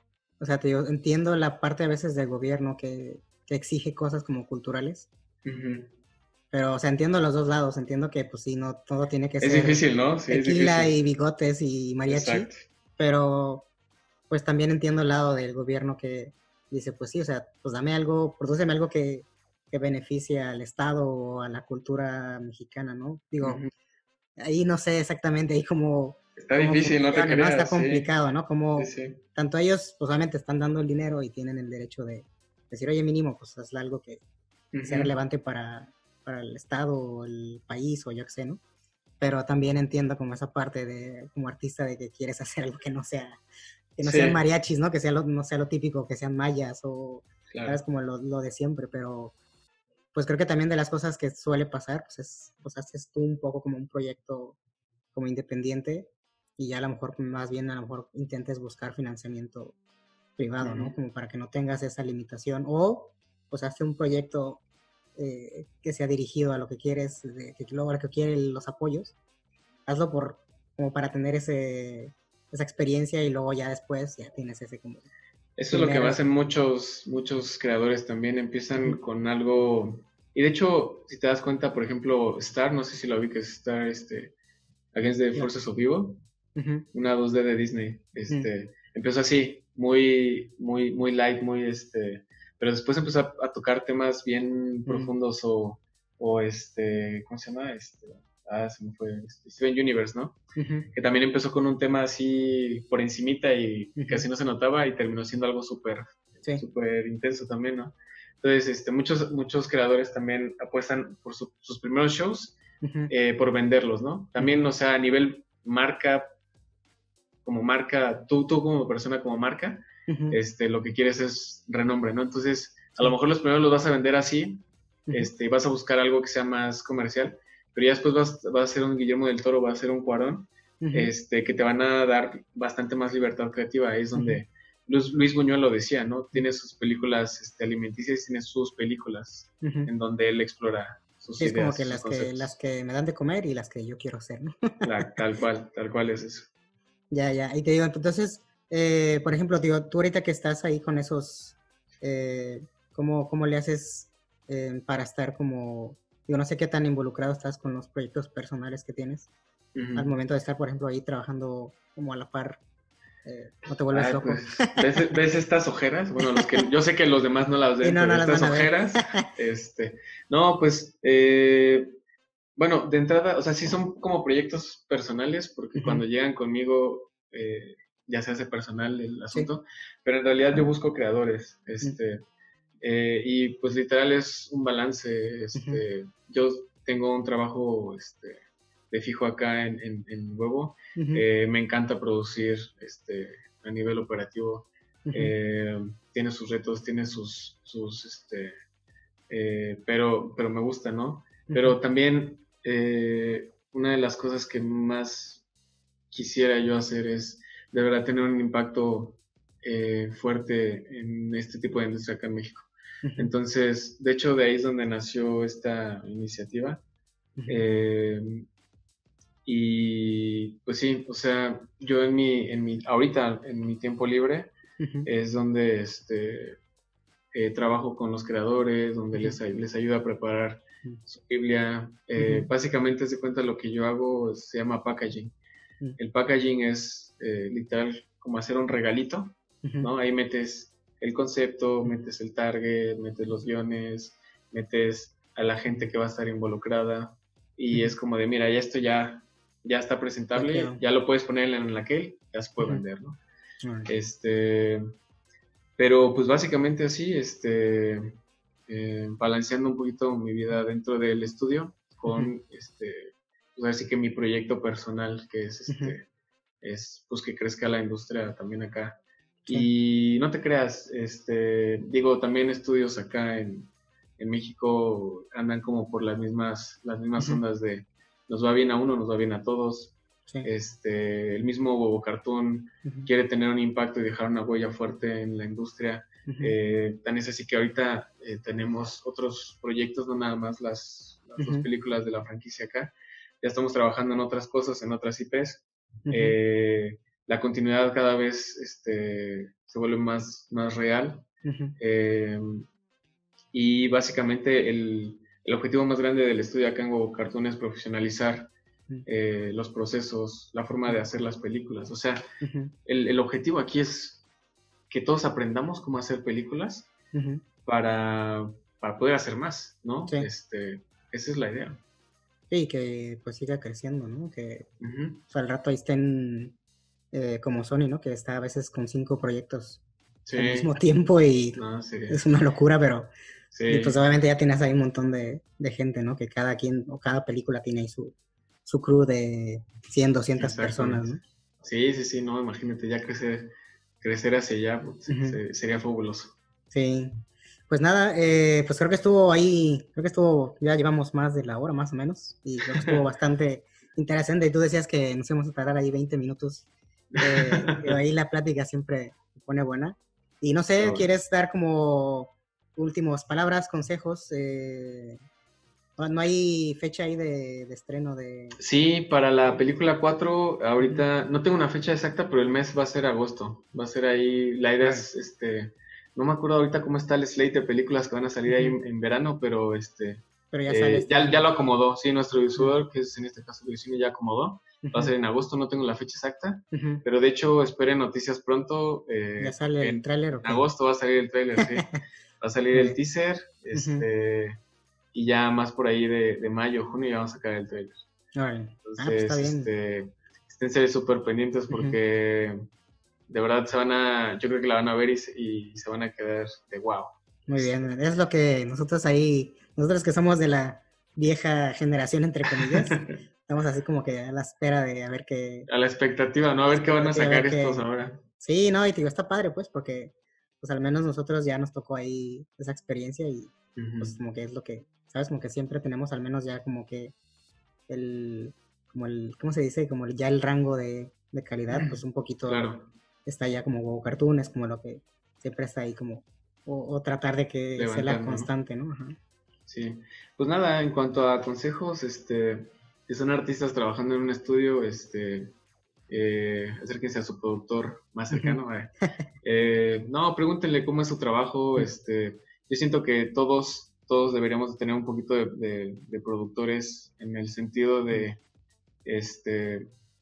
o sea, te digo, entiendo la parte a veces del gobierno que, que exige cosas como culturales, uh-huh. pero, o sea, entiendo los dos lados, entiendo que, pues sí, no todo tiene que es ser... Es difícil, ¿no? Sí, tequila es difícil. y bigotes y mariachi, Exacto. Pero, pues también entiendo el lado del gobierno que dice, pues sí, o sea, pues dame algo, prodúceme algo que, que beneficie al Estado o a la cultura mexicana, ¿no? Digo, uh-huh. ahí no sé exactamente, ahí como... Está difícil, no te creas. ¿no? Está complicado, sí. ¿no? Como sí, sí. tanto ellos, pues obviamente están dando el dinero y tienen el derecho de decir, oye, mínimo, pues hazle algo que uh-huh. sea relevante para, para el Estado o el país o yo qué sé, ¿no? Pero también entiendo como esa parte de, como artista, de que quieres hacer algo que no sea, que no sí. sean mariachis, ¿no? Que sea lo, no sea lo típico, que sean mayas o, claro. ¿sabes? Como lo, lo de siempre, pero pues creo que también de las cosas que suele pasar, pues es, pues haces tú un poco como un proyecto como independiente y ya a lo mejor más bien a lo mejor intentes buscar financiamiento privado, uh-huh. ¿no? Como para que no tengas esa limitación o pues hazte un proyecto eh, que sea dirigido a lo que quieres, de, que luego lo que quieren los apoyos, hazlo por como para tener ese esa experiencia y luego ya después ya tienes ese como... Eso es lo que hacen muchos, muchos creadores también, empiezan uh-huh. con algo... Y de hecho, si te das cuenta, por ejemplo, Star, no sé si lo vi, que es Star, este, Against the Forces yeah. of Evil, uh-huh. una dos D de Disney, este, uh-huh. empezó así, muy, muy, muy light, muy, este, pero después empezó a, a tocar temas bien uh-huh. profundos o, o, este, ¿cómo se llama? Este, ah, se me fue, este, Steven Universe, ¿no? Uh-huh. Que también empezó con un tema así por encimita y uh-huh. casi no se notaba y terminó siendo algo súper, sí. súper intenso también, ¿no? Entonces, este, muchos, muchos creadores también apuestan por su, sus primeros shows uh-huh. eh, por venderlos, ¿no? También, uh-huh. o sea, a nivel marca, como marca, tú, tú como persona, como marca, uh-huh. este, lo que quieres es renombre, ¿no? Entonces, a sí. lo mejor los primeros los vas a vender así, uh-huh. este, y vas a buscar algo que sea más comercial, pero ya después vas, vas a ser un Guillermo del Toro, vas a ser un Cuarón, uh-huh. este, que te van a dar bastante más libertad creativa, ahí es donde... Uh-huh. Luis, Luis Buñuel lo decía, ¿no? Tiene sus películas este, alimenticias y tiene sus películas uh-huh. en donde él explora sus sí, ideas. Es como que las, que las que me dan de comer y las que yo quiero hacer, ¿no? La, tal cual, tal cual es eso. Ya, ya. Y te digo, entonces, eh, por ejemplo, digo, tú ahorita que estás ahí con esos, eh, ¿cómo, ¿cómo le haces eh, para estar como, digo, no sé qué tan involucrado estás con los proyectos personales que tienes uh-huh. al momento de estar, por ejemplo, ahí trabajando como a la par? Eh, no te vuelves Ay, loco. Pues, ¿ves, ¿Ves estas ojeras? Bueno, los que, yo sé que los demás no las ven, sí, no, pero no estas ojeras, este, no, pues, eh, bueno, de entrada, o sea, sí son como proyectos personales, porque uh-huh. cuando llegan conmigo, eh, ya se hace personal el asunto, sí. pero en realidad yo busco creadores, este, uh-huh. Eh, y pues literal es un balance. Este, uh-huh. Yo tengo un trabajo este, de fijo acá en, en, en Huevo. Uh-huh. Eh, me encanta producir este, a nivel operativo. Uh-huh. Eh, tiene sus retos, tiene sus... sus este, eh, pero, pero me gusta, ¿no? Uh-huh. Pero también eh, una de las cosas que más quisiera yo hacer es de verdad tener un impacto eh, fuerte en este tipo de industria acá en México. Uh-huh. Entonces, de hecho, de ahí es donde nació esta iniciativa. Uh-huh. Eh, y pues sí, o sea, yo en mi, en mi ahorita, en mi tiempo libre, uh-huh. es donde este, eh, trabajo con los creadores, donde uh-huh. les, les ayudo a preparar uh-huh. su Biblia. Eh, uh-huh. Básicamente, se cuenta lo que yo hago, se llama packaging. Uh-huh. El packaging es eh, literal como hacer un regalito, uh-huh. ¿no? Ahí metes el concepto, metes el target, metes los guiones, metes a la gente que va a estar involucrada y uh-huh. es como de, mira, ya esto ya, ya está presentable, okay. ya lo puedes poner en la que ya se puede uh-huh. vender, ¿no? Uh-huh. Este, pero pues básicamente así, este, eh, balanceando un poquito mi vida dentro del estudio con, uh-huh. este, pues así que mi proyecto personal, que es este, uh-huh. es pues que crezca la industria también acá. Sí. Y no te creas, este, digo, también estudios acá en, en México andan como por las mismas, las mismas uh-huh. ondas de nos va bien a uno, nos va bien a todos. Sí. Este, el mismo Huevo Cartoon uh-huh. quiere tener un impacto y dejar una huella fuerte en la industria. Uh-huh. Eh, tan es así que ahorita eh, tenemos otros proyectos, no nada más las, las uh-huh. dos películas de la franquicia acá. Ya estamos trabajando en otras cosas, en otras I Pes. Uh-huh. Eh, la continuidad cada vez este, se vuelve más, más real. Uh-huh. Eh, y básicamente el, el objetivo más grande del estudio acá en Huevo Cartoon es profesionalizar uh-huh. eh, los procesos, la forma de hacer las películas. O sea, uh-huh. el, el objetivo aquí es que todos aprendamos cómo hacer películas uh-huh. para, para poder hacer más, ¿no? Sí. Este, esa es la idea. Sí, que pues siga creciendo, ¿no? Que uh-huh. o sea, al rato ahí estén eh, como Sony, ¿no? Que está a veces con cinco proyectos sí. al mismo tiempo y no, sí. es una locura, pero sí. y pues obviamente ya tienes ahí un montón de, de gente, ¿no? Que cada quien o cada película tiene ahí su, su crew de cien, doscientas personas, ¿no? Sí, sí, sí, no, imagínate ya crecer, crecer hacia allá, pues, uh-huh. se, sería fabuloso. Sí. Pues nada, eh, pues creo que estuvo ahí, creo que estuvo, ya llevamos más de la hora más o menos, y creo que estuvo bastante interesante, y tú decías que nos íbamos a tardar ahí veinte minutos, eh, pero ahí la plática siempre se pone buena, y no sé, oh. ¿quieres dar como últimos palabras, consejos? Eh, no, no hay fecha ahí de, de estreno de... Sí, para la película cuatro, ahorita, uh-huh. no tengo una fecha exacta, pero el mes va a ser agosto, va a ser ahí, la idea es, este... No me acuerdo ahorita cómo está el slate de películas que van a salir uh-huh. ahí en, en verano, pero este pero ya, eh, ya, ya lo acomodó, sí, nuestro distribuidor, uh-huh. que es en este caso de cine, ya acomodó. Uh-huh. Va a ser en agosto, no tengo la fecha exacta, uh-huh. pero de hecho esperen noticias pronto. Eh, ¿Ya sale el tráiler? En agosto va a salir el tráiler, sí. Va a salir el teaser, este, uh-huh. y ya más por ahí de, de mayo, junio ya vamos a sacar el tráiler. Uh-huh. Entonces, ah, pues está bien. este, esténse súper pendientes porque... Uh-huh. De verdad se van a, yo creo que la van a ver y, y se van a quedar de wow. Muy bien, es lo que nosotros ahí, nosotros que somos de la vieja generación, entre comillas, estamos así como que a la espera de a ver qué... A la expectativa, ¿no? A ver qué van a sacar a estos que... ahora. Sí, no, y te digo, está padre pues, porque pues al menos nosotros ya nos tocó ahí esa experiencia y uh-huh. pues como que es lo que, ¿sabes? Como que siempre tenemos al menos ya como que el, como el, ¿cómo se dice? Como el, ya el rango de, de calidad, pues un poquito... Claro. Está ya como Huevo Cartoon, es como lo que siempre está ahí como, o, o tratar de que sea la constante, ¿no? Ajá. Sí, pues nada, en cuanto a consejos, este, si son artistas trabajando en un estudio, este, eh, acérquense a su productor más cercano, uh-huh. eh. Eh, no, pregúntenle cómo es su trabajo, uh-huh. este, yo siento que todos, todos deberíamos tener un poquito de, de, de productores en el sentido de, este,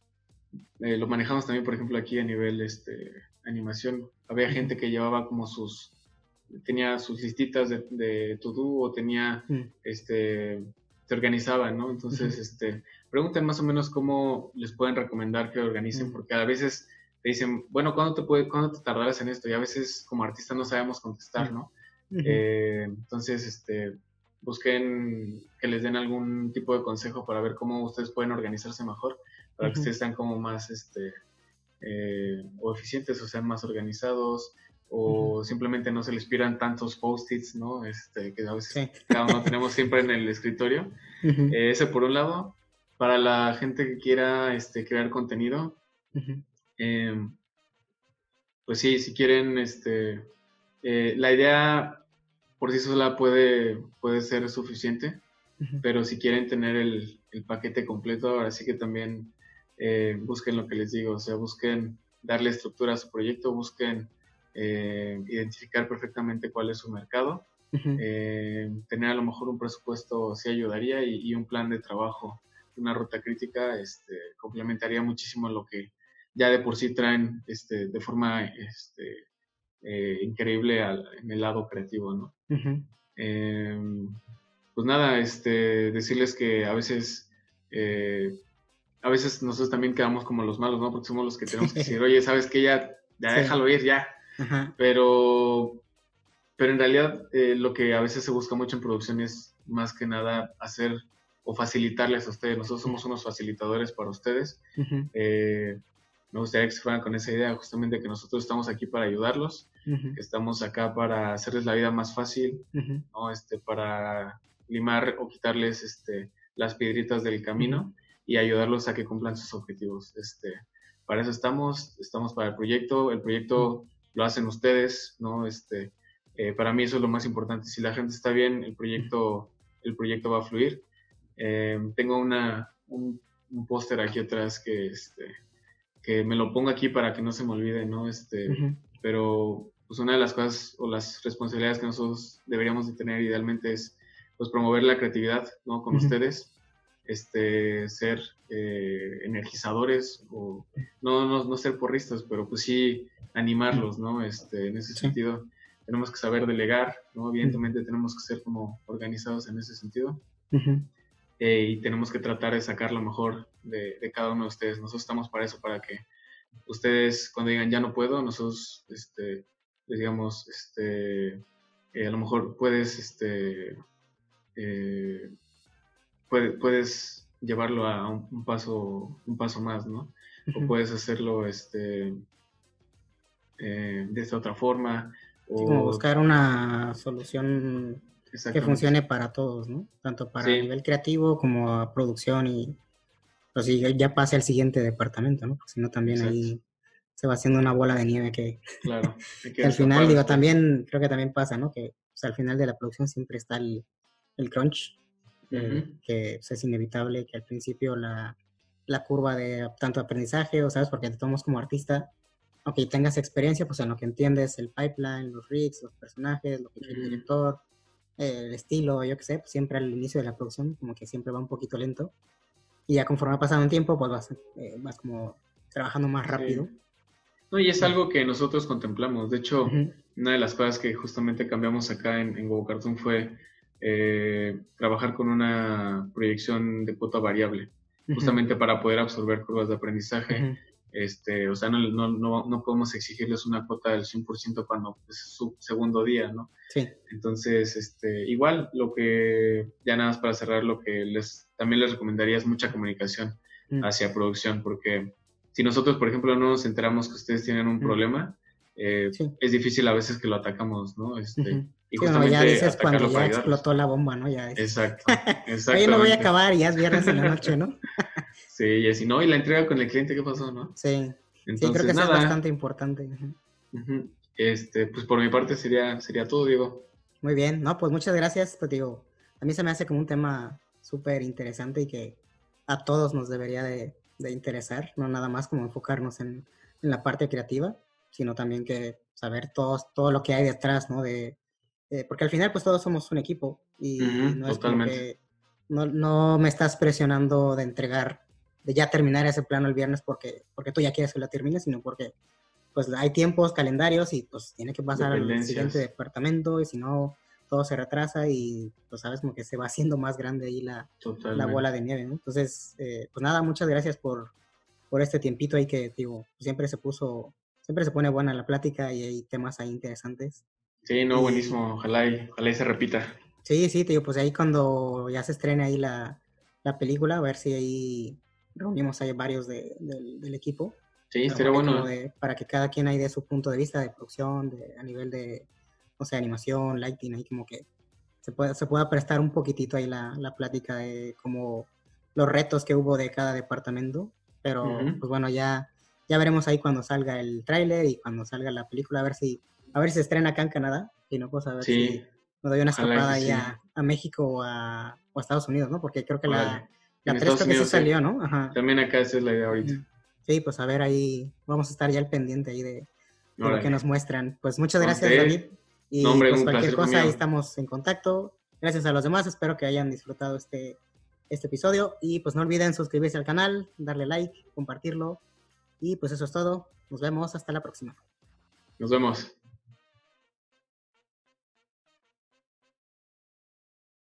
Eh, lo manejamos también, por ejemplo, aquí a nivel este, animación. Había gente que llevaba como sus, tenía sus listitas de, de to-do o tenía, uh-huh. este, se organizaban, ¿no? Entonces, uh-huh. este, pregunten más o menos cómo les pueden recomendar que organicen, uh-huh. porque a veces te dicen, bueno, ¿cuándo te puede, cuándo te tardarás en esto? Y a veces como artista no sabemos contestar, ¿no? Ujú, Eh, entonces, este, busquen que les den algún tipo de consejo para ver cómo ustedes pueden organizarse mejor, para que ujú, ustedes sean como más, este, eh, o eficientes o sean más organizados, ujú. o simplemente no se les pidan tantos post-its, ¿no? Este, que a veces Sí. cada uno tenemos siempre en el escritorio. Ujú, Eh, ese por un lado. Para la gente que quiera este, crear contenido, ujú, eh, pues sí, si quieren, este, eh, la idea por sí sola puede, puede ser suficiente, ujú, pero si quieren tener el, el paquete completo, ahora sí que también eh, busquen lo que les digo, o sea, busquen darle estructura a su proyecto, busquen eh, identificar perfectamente cuál es su mercado, ujú. eh, tener a lo mejor un presupuesto sí ayudaría y, y un plan de trabajo, una ruta crítica, este, complementaría muchísimo lo que ya de por sí traen este, de forma este, eh, increíble al, en el lado creativo, ¿no? Ujú. Eh, pues nada, este, decirles que a veces, eh, a veces nosotros también quedamos como los malos, ¿no? Porque somos los que tenemos que decir, oye, ¿sabes qué? Ya, ya Sí, déjalo ir, ya. ajá. Pero, pero en realidad eh, lo que a veces se busca mucho en producción es más que nada hacer o facilitarles a ustedes. Nosotros somos unos facilitadores para ustedes. Ujú, Eh, Me gustaría que se fueran con esa idea, justamente que nosotros estamos aquí para ayudarlos, ujú, que estamos acá para hacerles la vida más fácil, ujú, ¿no? Este, para limar o quitarles este, las piedritas del ujú, camino y ayudarlos a que cumplan sus objetivos. Este, para eso estamos, estamos para el proyecto, el ujú. proyecto lo hacen ustedes, ¿no? Este, eh, para mí eso es lo más importante. Si la gente está bien, el proyecto, el proyecto va a fluir. Eh, tengo una, un, un póster aquí atrás que, este, que me lo pongo aquí para que no se me olvide, ¿no? Este, Ujú, pero pues una de las cosas o las responsabilidades que nosotros deberíamos de tener idealmente es pues promover la creatividad, ¿no? Con ujú, ustedes, este, ser eh, energizadores o no, no, no ser porristas, pero pues sí ujú. animarlos, ¿no? Este, en ese Sí. sentido, tenemos que saber delegar, ¿no? Ujú, Evidentemente tenemos que ser como organizados en ese sentido ujú, eh, y tenemos que tratar de sacar lo mejor de, de cada uno de ustedes. Nosotros estamos para eso, para que ustedes cuando digan ya no puedo, nosotros este, les digamos, este, eh, a lo mejor puedes, este, eh, puede- puedes llevarlo a un, un paso, un paso más, ¿no? O ujú. puedes hacerlo este, eh, de esta otra forma, Sí, como o buscar una solución que exactamente, funcione para todos, ¿no? Tanto para a sí, nivel creativo como a producción y pues sí, ya ya pase al siguiente departamento, ¿no? Porque si no también exacto, ahí se va haciendo una bola de nieve que, claro, hay que que al final, destapar digo, después. también, creo que también pasa, ¿no? Que pues, al final de la producción siempre está el, el crunch, Ujú, eh, que pues, es inevitable que al principio la, la curva de tanto aprendizaje, o sabes, porque te tomas como artista, aunque tengas experiencia, pues en lo que entiendes, el pipeline, los rigs, los personajes, lo que quiere el ujú. director, eh, el estilo, yo qué sé, pues siempre al inicio de la producción como que siempre va un poquito lento y ya conforme ha pasado un tiempo, pues vas, eh, vas como trabajando más Sí. rápido. No, y es Y, algo que nosotros contemplamos. De hecho, ujú, una de las cosas que justamente cambiamos acá en, en Go Cartoon fue eh, trabajar con una proyección de cuota variable, ujú, justamente para poder absorber curvas de aprendizaje. ujú, Este, o sea, no, no, no, no podemos exigirles una cuota del cien por ciento cuando es su segundo día, ¿no? sí. Entonces, este, igual, lo que, ya nada más para cerrar, lo que les, también les recomendaría es mucha comunicación Mm, hacia producción, porque si nosotros, por ejemplo, no nos enteramos que ustedes tienen un mm, problema, eh, sí. es difícil a veces que lo atacamos, ¿no? Este, Ujú. y Sí, no, ya justamente dices cuando atacarlo ya para ayudarlos. explotó la bomba, ¿no? Ya dices, Exacto, oye, no voy a exactamente. acabar y ya es viernes en la noche, ¿no? Sí, y así, no, y la entrega con el cliente, ¿qué pasó, no? Sí, sí, creo que Entonces, eso es nada, bastante importante. Ujú. ujú, este, pues por mi parte sería, sería todo, Diego. Muy bien, no, pues muchas gracias, pues digo, a mí se me hace como un tema súper interesante y que a todos nos debería de, de interesar, no nada más como enfocarnos en, en la parte creativa, sino también que saber todos, todo lo que hay detrás, ¿no? De, eh, porque al final pues todos somos un equipo y Ujú, no es como totalmente, que no, no me estás presionando de entregar, de ya terminar ese plano el viernes porque, porque tú ya quieres que lo termine, sino porque pues hay tiempos, calendarios y pues tiene que pasar al siguiente dependencias, departamento y si no, todo se retrasa y pues sabes como que se va haciendo más grande ahí la, la bola totalmente. de nieve, ¿no? Entonces, eh, pues nada, muchas gracias por, por este tiempito ahí que, digo, siempre se puso, siempre se pone buena la plática y hay temas ahí interesantes. Sí, no, Y, buenísimo. Ojalá y, ojalá y se repita. sí, sí, te digo, pues ahí cuando ya se estrene ahí la, la película, a ver si ahí reunimos ahí varios de, del, del equipo. Sí, A lo estaría mejor ahí bueno. como de, para que cada quien ahí dé su punto de vista de producción, de, a nivel de, o sea, animación, lighting, ahí como que se pueda, se pueda prestar un poquitito ahí la, la plática de como los retos que hubo de cada departamento. Pero, Ujú. pues bueno, ya, ya veremos ahí cuando salga el tráiler y cuando salga la película, a ver si, a ver si se estrena acá en Canadá, y no, pues a ver Sí, si me doy una ojalá escapada que ahí sí. a, a México o a, o a Estados Unidos, ¿no? Porque creo que la, Órale. En la tres Estados creo que sí Unidos, sí. salió, ¿no? Ajá. También acá esa es la idea ahorita. Ujú. Sí, pues a ver ahí, vamos a estar ya al pendiente ahí de, de lo que Órale. nos muestran. Pues muchas A gracias, David. usted. No, Y hombre, pues un cualquier placer fue cosa, ahí mío. estamos en contacto. Gracias a los demás, espero que hayan disfrutado este, este episodio. Y pues no olviden suscribirse al canal, darle like, compartirlo. Y pues eso es todo. Nos vemos, hasta la próxima. Nos vemos.